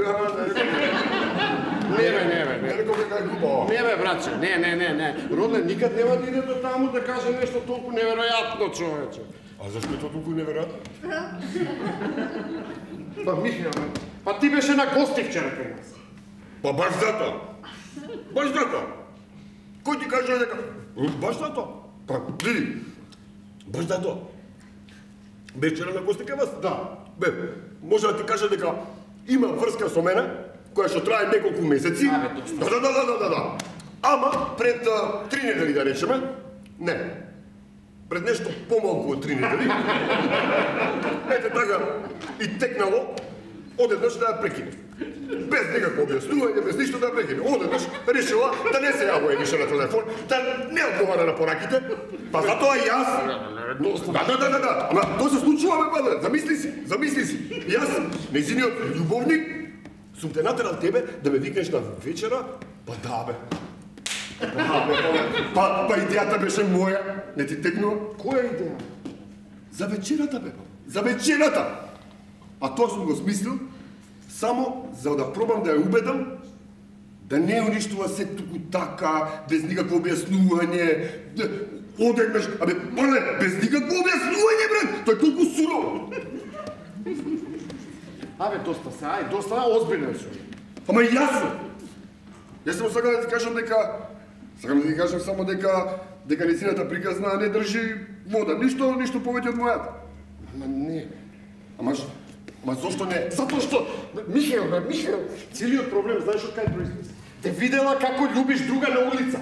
Не, Не реков дека е глупо. Не бе, братче, не. Родне никад нема да иде до таму да каже нешто толку неверојатно, човече. А зашто е тоа толку неверојатно? Па Михаил, па ти беше на гости вчера кај нас. Па баш затоа. Баш затоа. Кој ти кажа дека? Баш затоа. Па, види. Баш затоа. Бе вчера на гости кај вас? Да. Бе, може да ти кажа дека има врска со мене, која што трае неколку месеци. Да. Ама пред 3 недели да речеме, не. Пред нешто помалку од 3 недели. Ете така и текнало, одеднаш да ја прекине. Без никакво објаснување, без ништо да ја прекине. Одеднаш решила да не се јавува више на телефон, да не одговара на пораките, па затоа и јас. Да. Ама тоа се случува, бе, баде. Замисли си. Јас, нејзиниот љубовник, сум те натерал тебе да ме викнеш на вечера, па да, бе. Па идејата беше моја, не ти текнува? Која идеја? За вечерата, бе. За вечерата! А тоа сум го смислил само за да пробам да ја убедам да не уништува се туку така, без никакво објаснување, одеднаш, без никакво објаснување, брат! Тоа е толку сурово! Доста озбилен сум. Ама јасно! Јас само сакам да ти кажам само дека нејзината приказна не држи вода, ништо повеќе од мојата. Ама не. Ама зошто не? Затоа што, Михаил, целиот проблем, знаеш од кај произлезе? Те видела како љубиш друга на улица.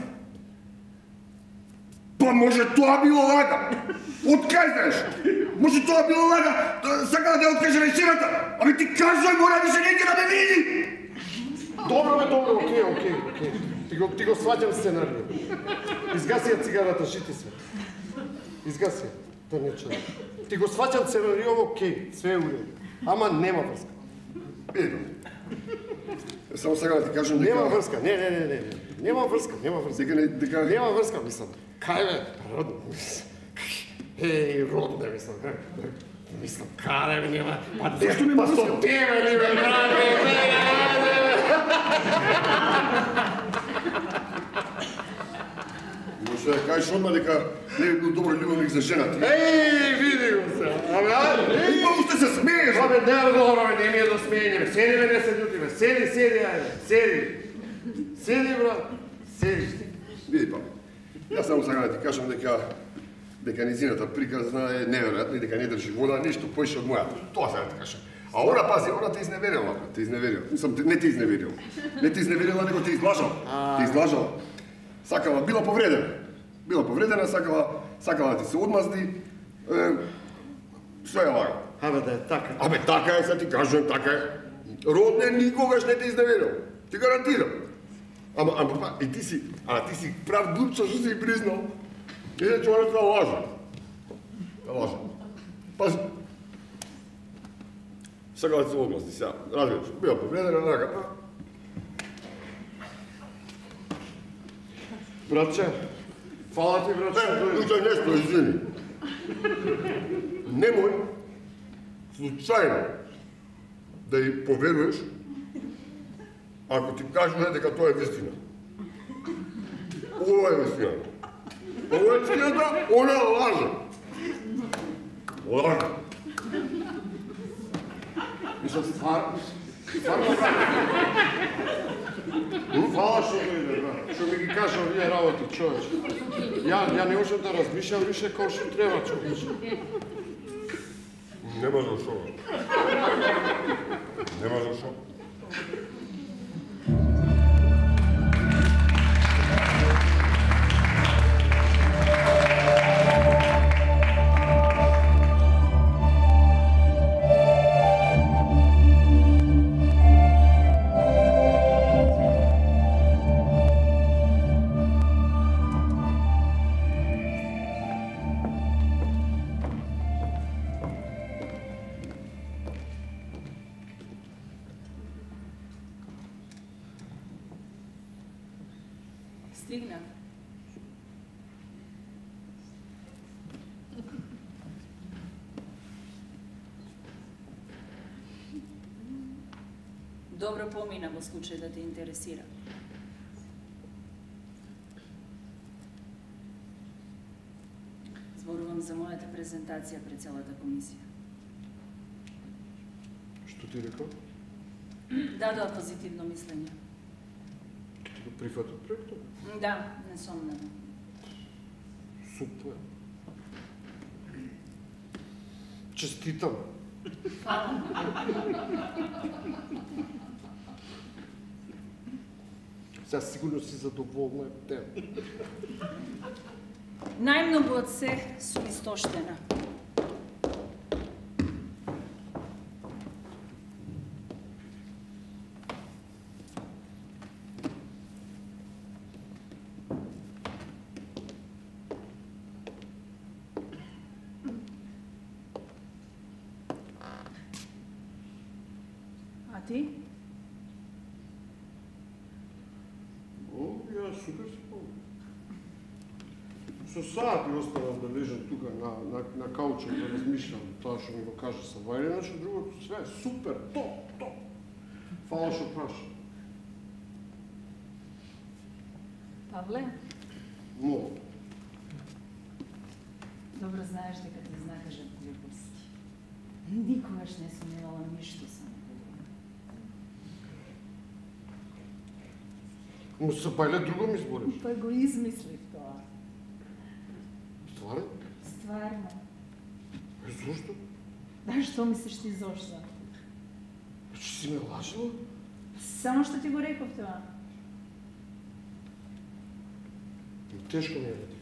Па може тоа било лага. Од кај знаеш? Може тоа било лага. Сака да откаже вечерата. Абе ти кажај, мора више неќе да ме види. Добро, окей. Ти го сваќам сценарио. Изгаси ја цигарата, шити се. Изгаси ја, тоа не чуди. Ти го сваќам сценарио, окей, све е уредно. Ама нема врска. Едно. Само сега да ти кажам дека... Нема врска, не. Нема врска. Дека... Нема врска, мислам. Кај бе, родно, родне, мислам. Мислам, кај бе, нема... Зашто нема врска? Па со тебе ли, бе, Може да кажеш одма дека не е бил добар љубовник за жената. Види го се. Па уште се смееш. Не ми е до смење. Седи, бе, не се љути, бе. Седи, ајде. Седи, брат. Седи. Види, па. Јас само сакам да ти кажам дека нејзината приказна е неверојатна и дека не држи вода, ништо поише од мојата. Тоа сакам да ти кажам. А она, пази, те изневерила. Мислам, не те изневерила. Не те изневерила, него те излажала. Сакала, била повредена, сакала да ти се одмазди. Што ја лага? Абе да е така. Абе така е, сега ти кажувам, така е. Родне никогаш не те изневерил. Ти гарантирам. Ама, и ти си прав глупчо што си признал. Иначе она тоа лажа. Пази. Сакала да се одмазди, сега, разбираш, била повредена, така. Братче, фала ти, братче. Слушај нешто, извини. Немој случајно да ја поверуваш ако ти кажува дека тоа е вистина. Ова е вистина. Ова е вистината, она лажа. Мислам, стварно, фала што дојде, брат. Што ми ги кажа овие работи, човече. Ја не можам да размишлям више како што треба, човече. Нема за шо. Стигнав. Добро помина во случај да те интересира. Зборувам за мојата презентација пред целата комисија. Што ти рекол? Дадоа позитивно мислење. Ти го прифатил проектот? Да, несомнено. Супер. Честитам. Фала. Сега сигурно си задоволна тем. Најмногу од се сум истоштена. А ти? Ја супер си помня. Со сати останав да лежам тука на каучот да размишлям тоа што ми го кажа Савајле, иначе другото све е супер, топ. Фала што праша. Павле, Много. добро знаеш дека ти знакажат глупости. Никогаш не сум имала ништо само. Му Савајле друго ми збориш. Па го измислив тоа. Стварно? Стварно. Зошто? Да, што мислиш ти зошто? Че си ме лажила? Само што ти го реков тоа. Тешко ми е да ти.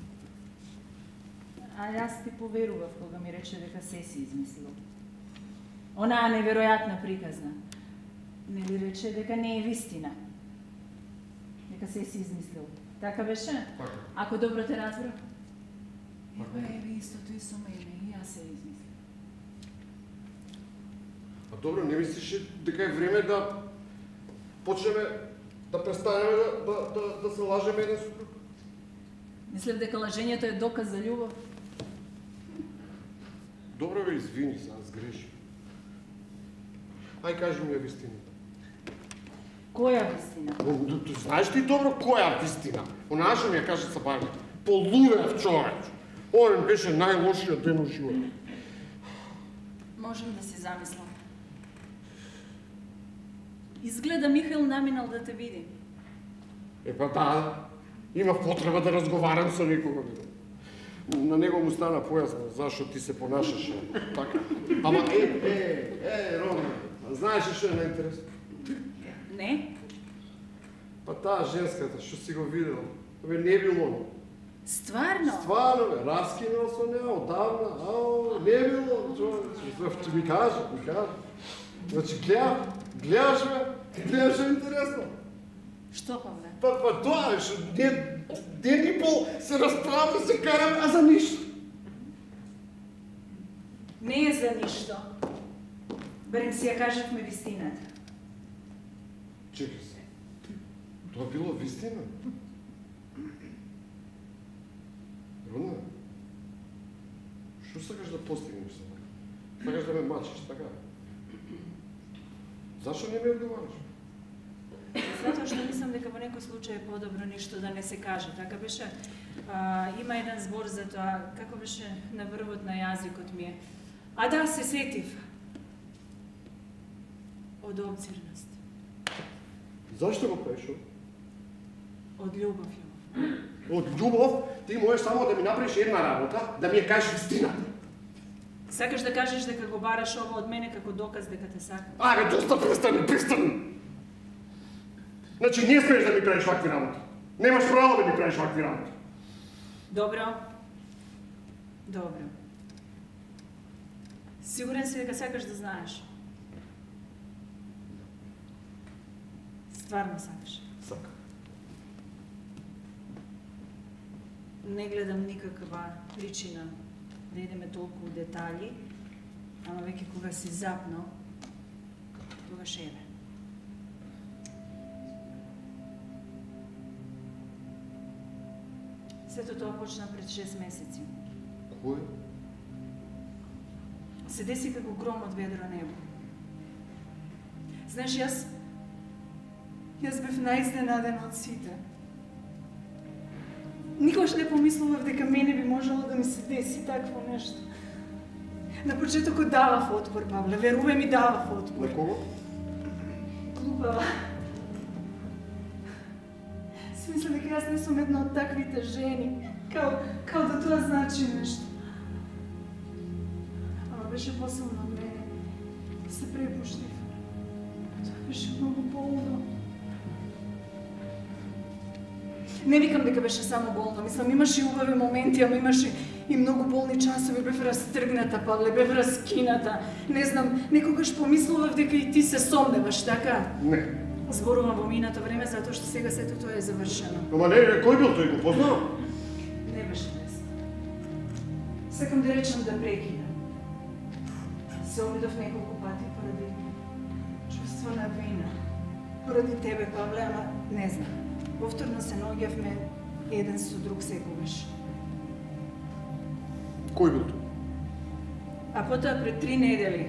А јас ти поверував кога ми рече дека се си измислил. Онаа неверојатна приказна. Нели рече дека не е вистина. Дека се си измислил. Така беше? Така. Ако добро те разбрав? Еве истото и со мене, и јас се измислил. А добро, не мислиш дека е време да почнеме да престанеме да се лажеме еден со друг? Мислев дека лажењето е доказ за љубов. Добро бе, извини, сега сгрешив. Ај кажи ми ја вистината. Која вистина? Знаеш ти добро која вистина? Онаа што ми ја каже Сабајле. Полудев човеч. Он беше најлошиот ден у животот. Можем да си замислам. Изгледа Михаил наминал да те види. Епа да, имав потреба да разговарам со некого. На него му стана појасно зашто ти се понашаше така. Ама Рома, знаеш ли што е најинтересно? Не? Па таа женската што си го видел, бе не бил он. Стварно? Стварно бе, раскинал со неа одавна, не бил он, човек. Ми кажа. Значи гледаш бе интересно. Што, Павле? Па тоа е што ден и пол се расправа, се караме, а за ништо. Не е за ништо. Барем си ја кажавме вистината. Чекай се. Тоа било вистина? Родна, што сакаш да постигнеш сега? Сакаш да ме мачиш, така? Зашто не ме одговараш? Затоа што мислам дека во некој случај е подобро ништо да не се каже. Така беше, има еден збор за тоа, како беше на врвот на јазикот ми е. А да, се сетив. Од обзирност. Зашто го правиш? Од љубов, Јовов. Од љубов ти можеш само да ми направиш една работа, да ми ја кажеш вистината. Сакаш да кажеш дека го бараш ова од мене како доказ дека те сакам? Ајде, доста престани! Значи, не смееш да ми правиш вакви работи. Немаш право да ми правиш вакви работи. Добро. Добро. Сигурен си дека сакаш да знаеш? Стварно сакаш? Сакам. Не гледам никаква причина да идеме толку у детали, ама веќе кога си запнал, тогаш еве. Сето тоа почна пред 6 месеци. Кој? Се деси како гром од ведро небо. Знаеш, јас бев наизненадена од сите. Никош не помислував дека мене би можело да ми се деси такво нешто. На почетокот давав отпор, Павле, верувам ми давав отпор. На кого? Глупава. Си мисля дека јас не сум една од таквите жени, као да тоа значи нешто. Ама беше посилно од мене. Се препуштив. Тоа беше многу болно. Не викам дека беше само болно, мислам, имаше и убави моменти, ама имаше и многу болни часови, бев растргната, Павле, бев раскината. Не знам, некогаш помислував дека и ти се сомневаш, така? Не. Зборувам во минато време, затоа што сега сето тоа е завршено. Ама не, кој бил тој, го познавам? Не беше лесно. Сакам да речам да прекинам. Се обидов неколку пати поради чувство на вина. Поради тебе, Павле, ама не знам. Повторно се наоѓавме еден со друг секогаш. Кој бил тој? А потоа пред 3 недели,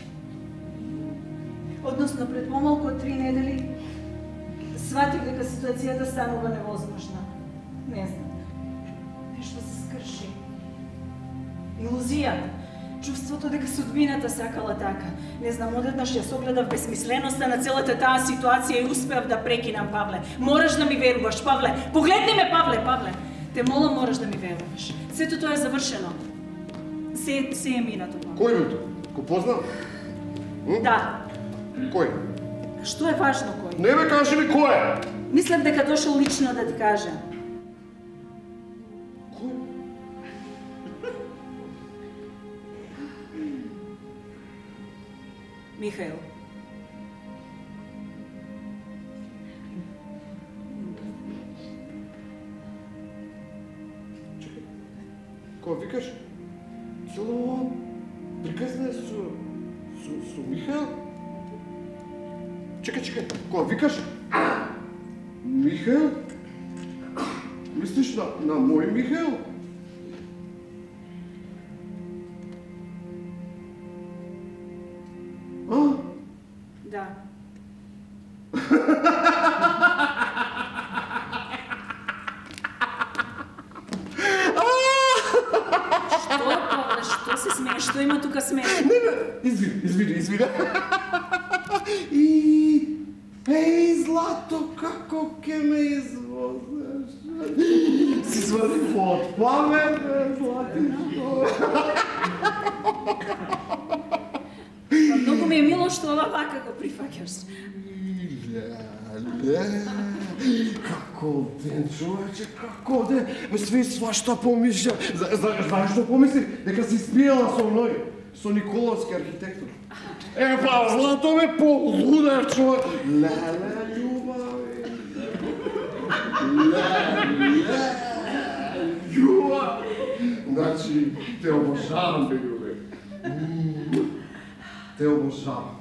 односно пред помалку од 3 недели, сватив дека ситуацијата станува невозможна. Не знам. Нешто се скрши. Илузија. Чувството дека судбината сакала така. Не знам, одеднаш ја согледав безсмисленоста на целата таа ситуација и успеав да прекинам, Павле. Мораш да ми веруваш, Павле. Погледни ме, Павле. Те молам, мораш да ми веруваш. Сето тоа е завршено. Се е минато, Павле. Кој бил тој? Го познавам? Да. Кој? Што е важно кој? Не ме кажи ми кој е! Мислам дека дошол лично да ти кажа. Кој? Михаил. Чекай. Кога викаш? Цело ова приказна е со Михаил? Чекай. Кога викаш? Михаил? Мислиш на мој Михаил? Да. Што, Павле, што се смееш? Што има тука смешно? Не, извини. Еј, Злато, како ке ме извозеш? Си свали под памет, Златишко. Многу ми е мило што ова вака го прифаќаш. Како ден, човече, како ден. Све свашта помислам. Знаеш што помислив? Дека си спиела со мној, со Николовски архитектор. Па, Злато ме полудев, човек. Леле, љубави. Љубави. Значи, те обожавам, бе, љубе. Те обожавам.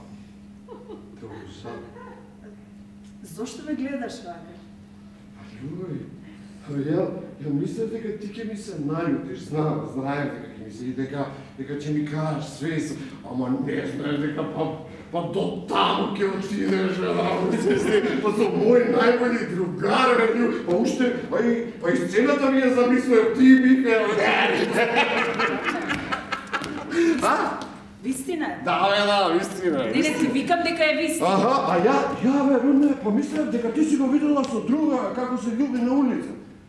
Зошто ме гледаш вака? Љубави, ја мислев дека ти ќе ми се наљутиш, знаев дека ќе ми се и дека ќе ми кажеш све, ама не знаеш дека па до таму ќе отидеш, па со мој најболи другар, па уште, па и сцената ми ја замислев ти, Михаил. Вистина е? Да, вистина е. Не, ти викам дека е вистина. Аха, а ја бе, Руне, помислев дека ти си го видела со друга, како се љуби на улица.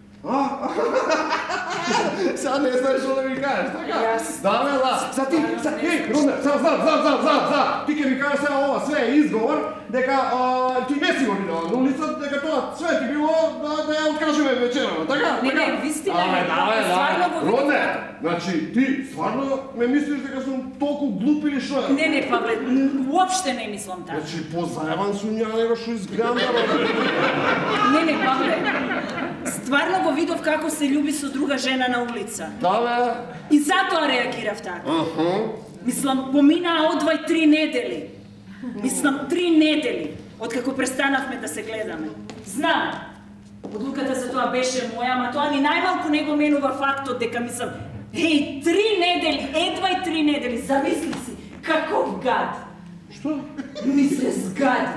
Сега не знаеш што да ми кажеш, така? Да, бе, да. Са ти, еј, Руне, за, ти ќе ми кажеш сега ова све е изговор, дека ти не си го видела на улица, дека тоа све ти било да ја откажеме вечерава, така? Не, вистина е. Да, Руне, значи ти стварно ме мислиш дека сум толку глуп или што е? Не, Павле, уопште не мислам така. Значи позаебан сум ја него што изгледам, Не, Павле. Стварно го видов како се љуби со друга жена на улица. Да, бе. И затоа реагирав така. Мислам, поминаа одвај 3 недели. Мислам, 3 недели, откако престанавме да се гледаме. Знам. Одлуката за тоа беше моја, ама тоа ни најмалку не го менува фактот дека мислам, еј, 3 недели, едва и 3 недели, замисли си, каков гад. Што? Ми се згади.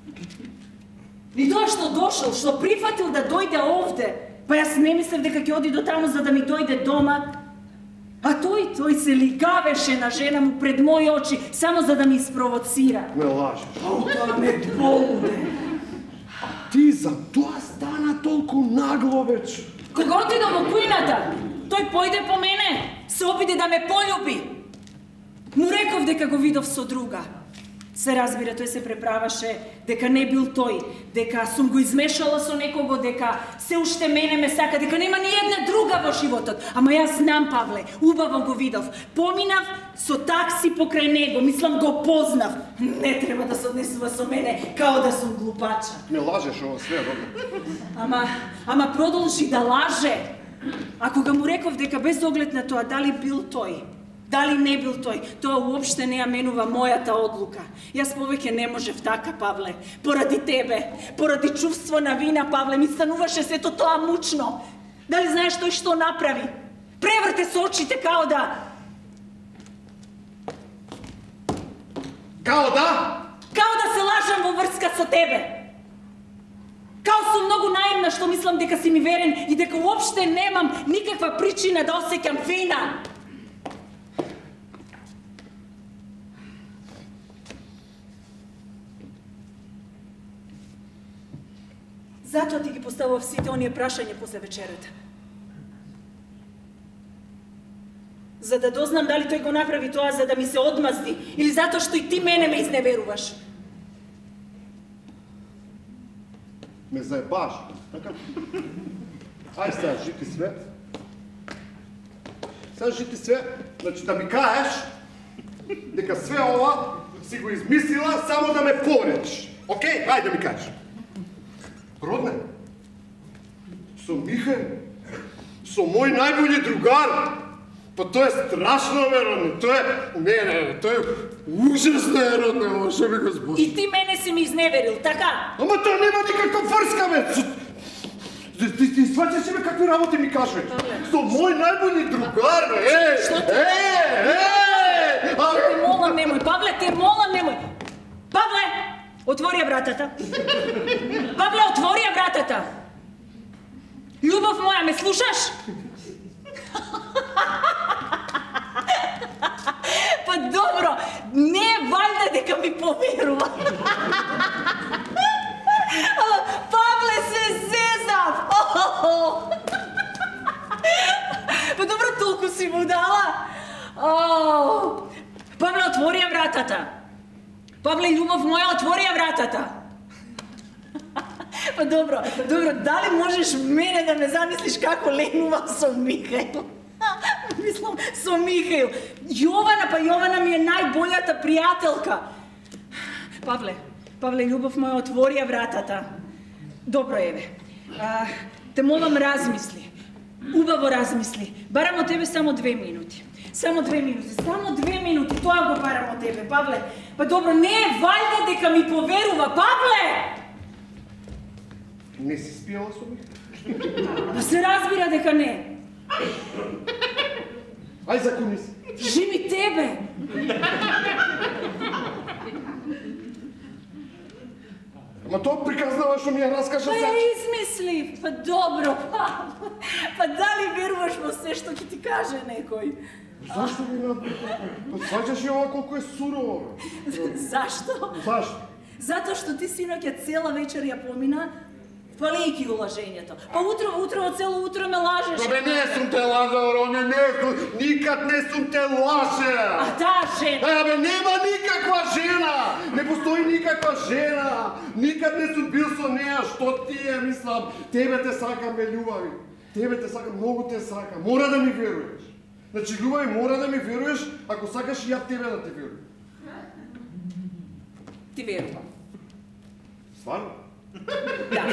И тоа што дошол, што прифатил да дојде овде, па јас не мислев дека ќе оди до таму за да ми дојде дома, а тој се лигавеше на жена му пред мои очи, само за да ми испровоцира. Не лажеш. Тоа ме болуде. Ти за тоа стана толку нагло вече. Кога отида во кујната, тој појде по мене, се обиде да ме полюби. Му реков дека го видов со друга. Се разбира, тој се преправаше дека не бил тој, дека сум го измешала со некого, дека се уште мене ме сака, дека нема ни една друга во животот. Ама јас знам, Павле, убаво го видов. Поминав со такси покрај него, мислам го познав. Не треба да се однесува со мене као да сум глупача. Не лажеш ова све, Родне. Ама продолжи да лаже. А кога му реков дека без оглед на тоа дали бил тој, дали не бил тој, тоа уопште не ја менува мојата одлука. Јас повеќе не можев така, Павле. Поради тебе, поради чувство на вина, Павле, ми стануваше сето тоа мучно. Дали знаеш тој што направи? Преврте со очите као да... Као да? Као да се лажам во врска со тебе. Као сум многу наивна што мислам дека си ми верен и дека уопште немам никаква причина да осеќам вина. Затоа ти ги поставував сите оние прашања после вечерата. За да дознам дали тој го направи тоа за да ми се одмазди или затоа што и ти мене ме изневеруваш. Ме заебаш. Така. Ај сега, жити све. Сега жити све. Значи да ми кажеш дека све ова си го измислила само да ме повредиш. Океј, ајде да ми кажеш. Родне, со Михај, со мој најбољи другар, па тоа е страшно, бе, Родне, тоа е, тоа е ужасно, Родне, ова што ми го збош. И ти мене си ми изневерил, така? Ама тоа нема никаква врска, бе! Ти сваќаш ме какви работи ми кажеш? Со мој најбољи другар, бе! Што ти? Те молам, немој, Павле, те молам, немој! Павле, отвори ја вратата. Павле, отвори ја вратата. Љубов моја, ме слушаш? Па добро, не е валјда дека ми поверува. Павле, се зезав! Па добро, толку си му дала. Павле, отвори ја вратата. Павле, љубов моја, отвори ја вратата. Па добро, дали можеш мене да ме замислиш како ленувам со Михаил? Мислам, со Михаил. Јована ми е најбољата пријателка. Павле, љубов моја, отвори ја вратата. Добро, еве. Те молам, размисли. Убаво размисли. Барам од тебе само 2 минути. Само 2 минути, тоа го барам од тебе, Павле. Па добро, не е валјда дека ми поверува, Павле! Не си спијала со Михај? Да се разбира дека не. Ај, закуни се. Жими тебе. Ама тоа приказнава што ми ја раскажа Па за... ја измислив. Па добро, Павле. Па дали веруваш во се што ќе ти каже некој? Зашто ми напрекува? Па сваќаш ја ова колку е сурово, бе? Зашто? Зашто? Затоа што ти синоќа цела вечер ја помина фалејќи го лажењето. Па утро цело утро ме лажеш. Бе, не сум те лажал, Роне, не сум, никад не сум те лажел. А таа жена? Бе, нема никаква жена, не постои никаква жена, никад не сум бил со неа, што ти е, мислам, тебе те сакам, бе, љубави, тебе те сакам, многу те сакам, мора да ми веруваш. Значи, љубави, мора да ми веруваш, ако сакаш и ја тебе да те верувам. Ти верувам. Стварно? Да.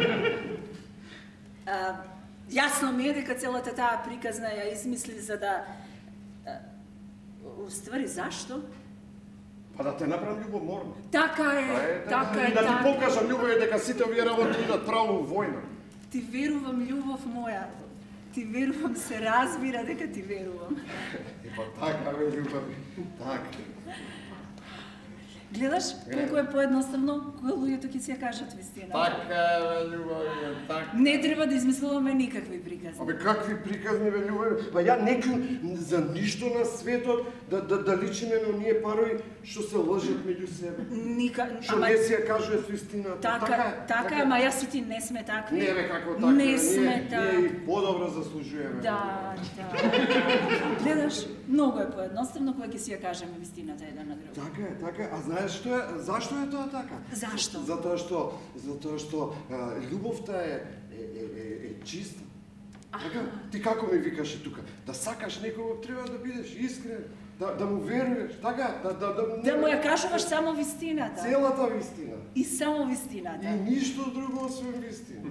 Јасно ми е дека целата таа приказна ја измисли за да... Уствари, зашто? Па да те направам љубоморна. Така е, така е, Да ти така. покажам, љубави, дека сите овие работи идат право во војна. Ти верувам, љубов моја. Ти верувам, се разбира дека ти верувам. Па така, бе, љубави, така. Гледаш колку е поедноставно кога луѓето ќе си ја кажат вистина. Така е, бе, љубави, така. Не треба да измислуваме никакви приказни. Абе, какви приказни, бе, љубави? Па ја некој за ништо на светот да личиме на оние парови што се лъжат меѓу себе. Што не си ја кажува вистината. Така, ама јас и ти не сме такви. Не, бе, како така. Не сме ние и подобро заслужуваме. Да. Гледаш, многу е поедноставно кога ќе си ја кажеме вистината еден на друг. Така, а знаеш што е? Зашто е тоа така? Зашто? Затоа што љубовта е чиста. Така, ти како ми викаше тука? Да сакаш некого треба да бидеш искрен, да му веруваш, така, да му ја кажуваш само вистината. Целата вистина. И само вистината. И ништо друго освен вистина.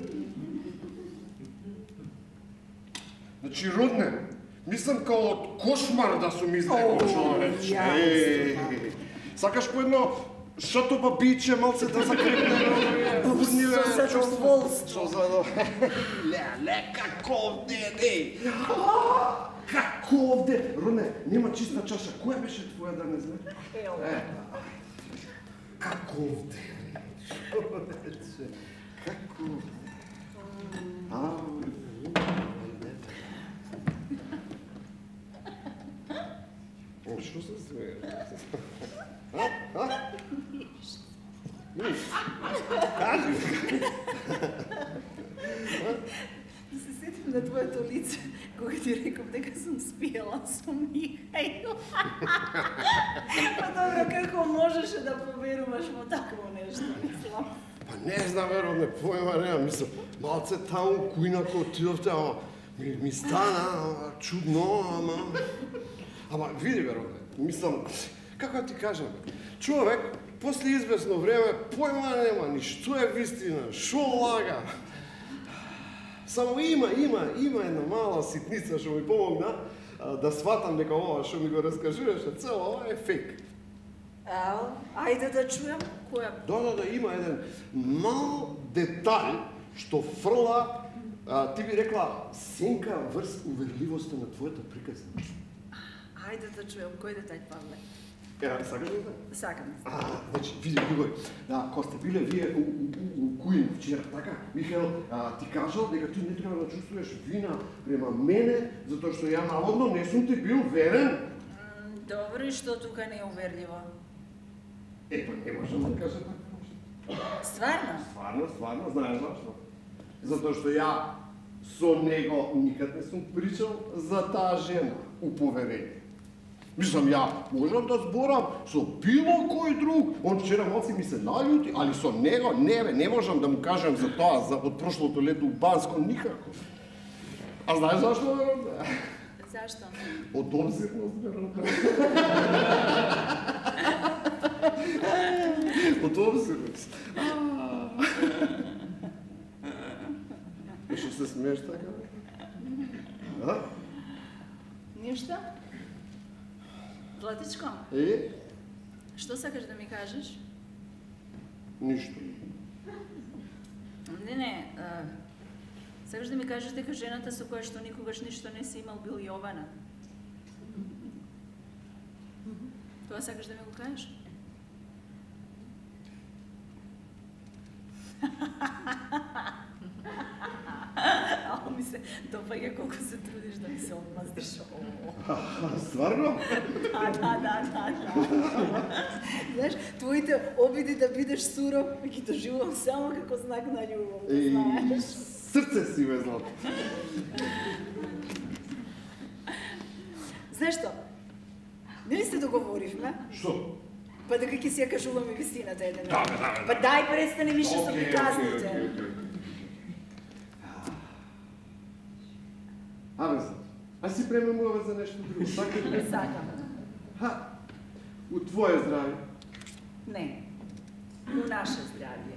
Значи, родне, мислам као од кошмар да сум излекол човече. Сакаш по едно шато бабиче малце да закрепне? Со задоволство. Со задоволство. Ле, како овде, Како овде? Родне, нема чиста чаша. Која беше твоја да не знам? Како овде? Човече, како овде? Што се смееш? Кажи! Да се сетим на твоето лице, кога ти реков дека сум спиела со Михаил. Па добро, како можеше да поверуваш во такво нешто, мислам? Па не знам, родне, појма нема, мислам, малце таму кујна ко отидовте, ама ми стана чудно, ама види, бе, родне, мислам, како ти кажам, човек, после известно време, појма нема, ни што е вистина, шо лага. Само има една мала ситница што ми помогна да сватам дека ова што ми го раскажуваше, цело ова е фейк. Ајде да чуем која. Да, има еден мал детаљ што фрла, ти би рекла, сенка врз уверливоста на твојата приказна. Ајде да чуем, кој детај, Павле? Сакаш ли да? Сакам. Значи, види, Југој, кога сте биле вие у Куин вчера, така, Михаил ти кажал дека ти не треба да чувствуваш вина према мене, затоа што ја наводно не сум ти бил верен. Добро, и што тука не е уверливо? Па не можам да кажа така. Стварно? Стварно, знаеш зашто? Затоа што ја со него никад не сум причал за таа жена у поверение. Мислам, ја можам да зборам со било кој друг. Он вчера малци ми се наљути, али со него не можам да му кажам за тоа, од прошлото лето у Банско, никако. А знаеш зашто, веројатно? Зашто? Од обзирност, веројатно. Од обзирност. Што се смееш така? Ништо? Златичко? Што сакаш да ми кажеш? Ништо. Не, сакаш да ми кажеш дека жената со која што никогаш ништо не си имал бил Јована? Тоа сакаш да ми го кажеш? Ало ми се допаѓа колку се трудиш да ми се одмаздиш. Стварно? Да. Знаеш, твоите обиди да бидеш суров, ги доживувам само како знак на љубов, знаеш. Срце си, бе, злато. Знаеш што? Нели се договоривме? Што? Па дека ќе си ја кажуваме вистината еден. Да. Па дај престани више со приказните. Абе, а си премемуваме за нешто друго, сакаш ли? Сакам. У твое здравје? Не, у наше здравје.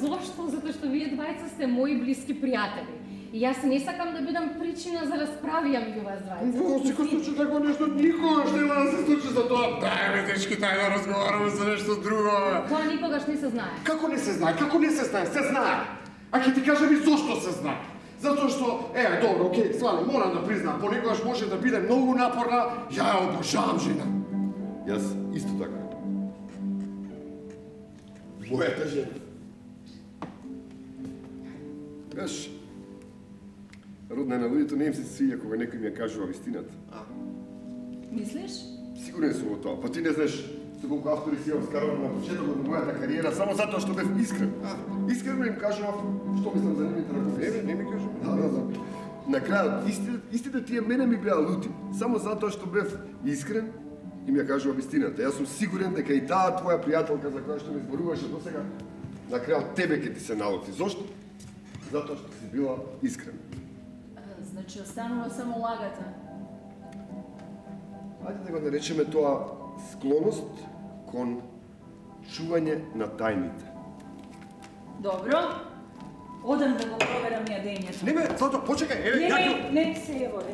зошто? Затоа што вие двајца сте мои блиски пријатели. И јас не сакам да бидам причина за расправија меѓу вас двајца. Во секој случај тако нешто никогаш нема да се случи за тоа. Дај дечки, тај да разговараме за нешто друго. Тоа никогаш не се знае. Како не се знае? Како не се знае? Се знае. А ќе ти кажам и зошто се знае. Затоа што, добро, окей, стварно, морам да признам, понекогаш може да биде многу напорна, ја ја обожавам жена. Јас исто така. Мојата жена. Знаеш, родна, на луѓето не им се свиѓа кога некој ми ја кажува вистината. Мислиш? Сигурен сум во тоа. Па ти не знаеш со колку автори си ја вскарувам на почетокот на мојата кариера само затоа што бев искрен. Искрено им кажував што мислам за нивните ракописи. Не ми кажувам. Да. На крајот истите тие мене ми беа лути, само затоа што бев искрен и ми ја кажува вистината. Јас сум сигурен дека и таа твоја пријателка за која што ме зборуваше досега, на крајот тебе ќе ти се налути. Зошто? Затоа што си била искрена. Значи, останува само лагата. Ајде да го наречеме тоа склоност кон чување на тајните. Добро. Одам да го проверам јадењето. Не бе, Злато, почекај, Не се јаворе.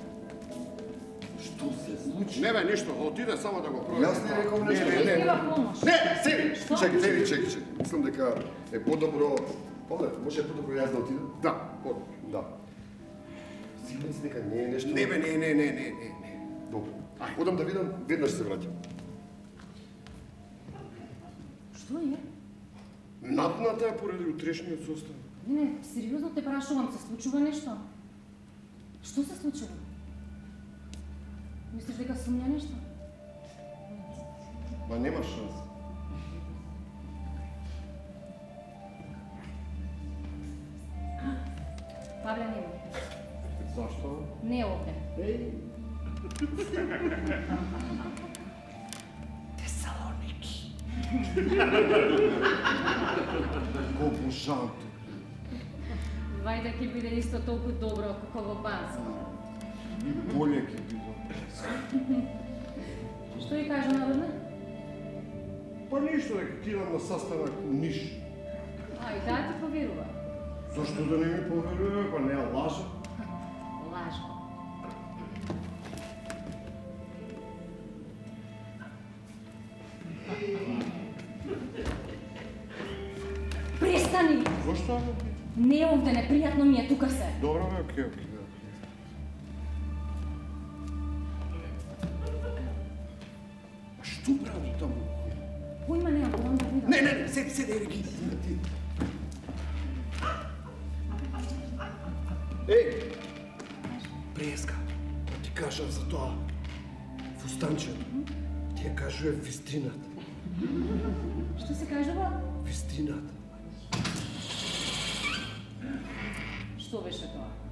Што се случи? Не бе, ништо, отиде само да го проверам. Јас не реков нешто. Треба помош. Не, седи! Чекај. Мислам дека е подобро. Овде, може подобро јас да отидам? Да, одам. Да. Сигурен си дека не е нешто? Не бе, не. Добро. Одам да видам, веднаш се враќам. Што е? Напната е поради утрешниот состав. Не, сериозно те прашувам, се случува нешто? Што се случува? Мислиш дека сумња нешто? Ба нема шанс. Павле нема. Зашто? Не е овде. Тесалоники. Го обожавам те. Вајде ќе биде исто толку добро како во Банска. И болje ќе биде. Што ја кажа народна? Па ништо, дека ќе идам на saстанак у Ниш. И таа ти поверува. Зашто да не ми поверува, па не ја лажа. Лажа. Престани! Зашто? Не овде, непријатно ми е, тука се. Добро, бе, окей. А што прави таму? Појма немам, одам да видам. Не, седи, ги. Преска, ти кажав за тоа. Фустанчето. Ти ја кажува вистината. Што се кажува? Вистината. Што беше тоа?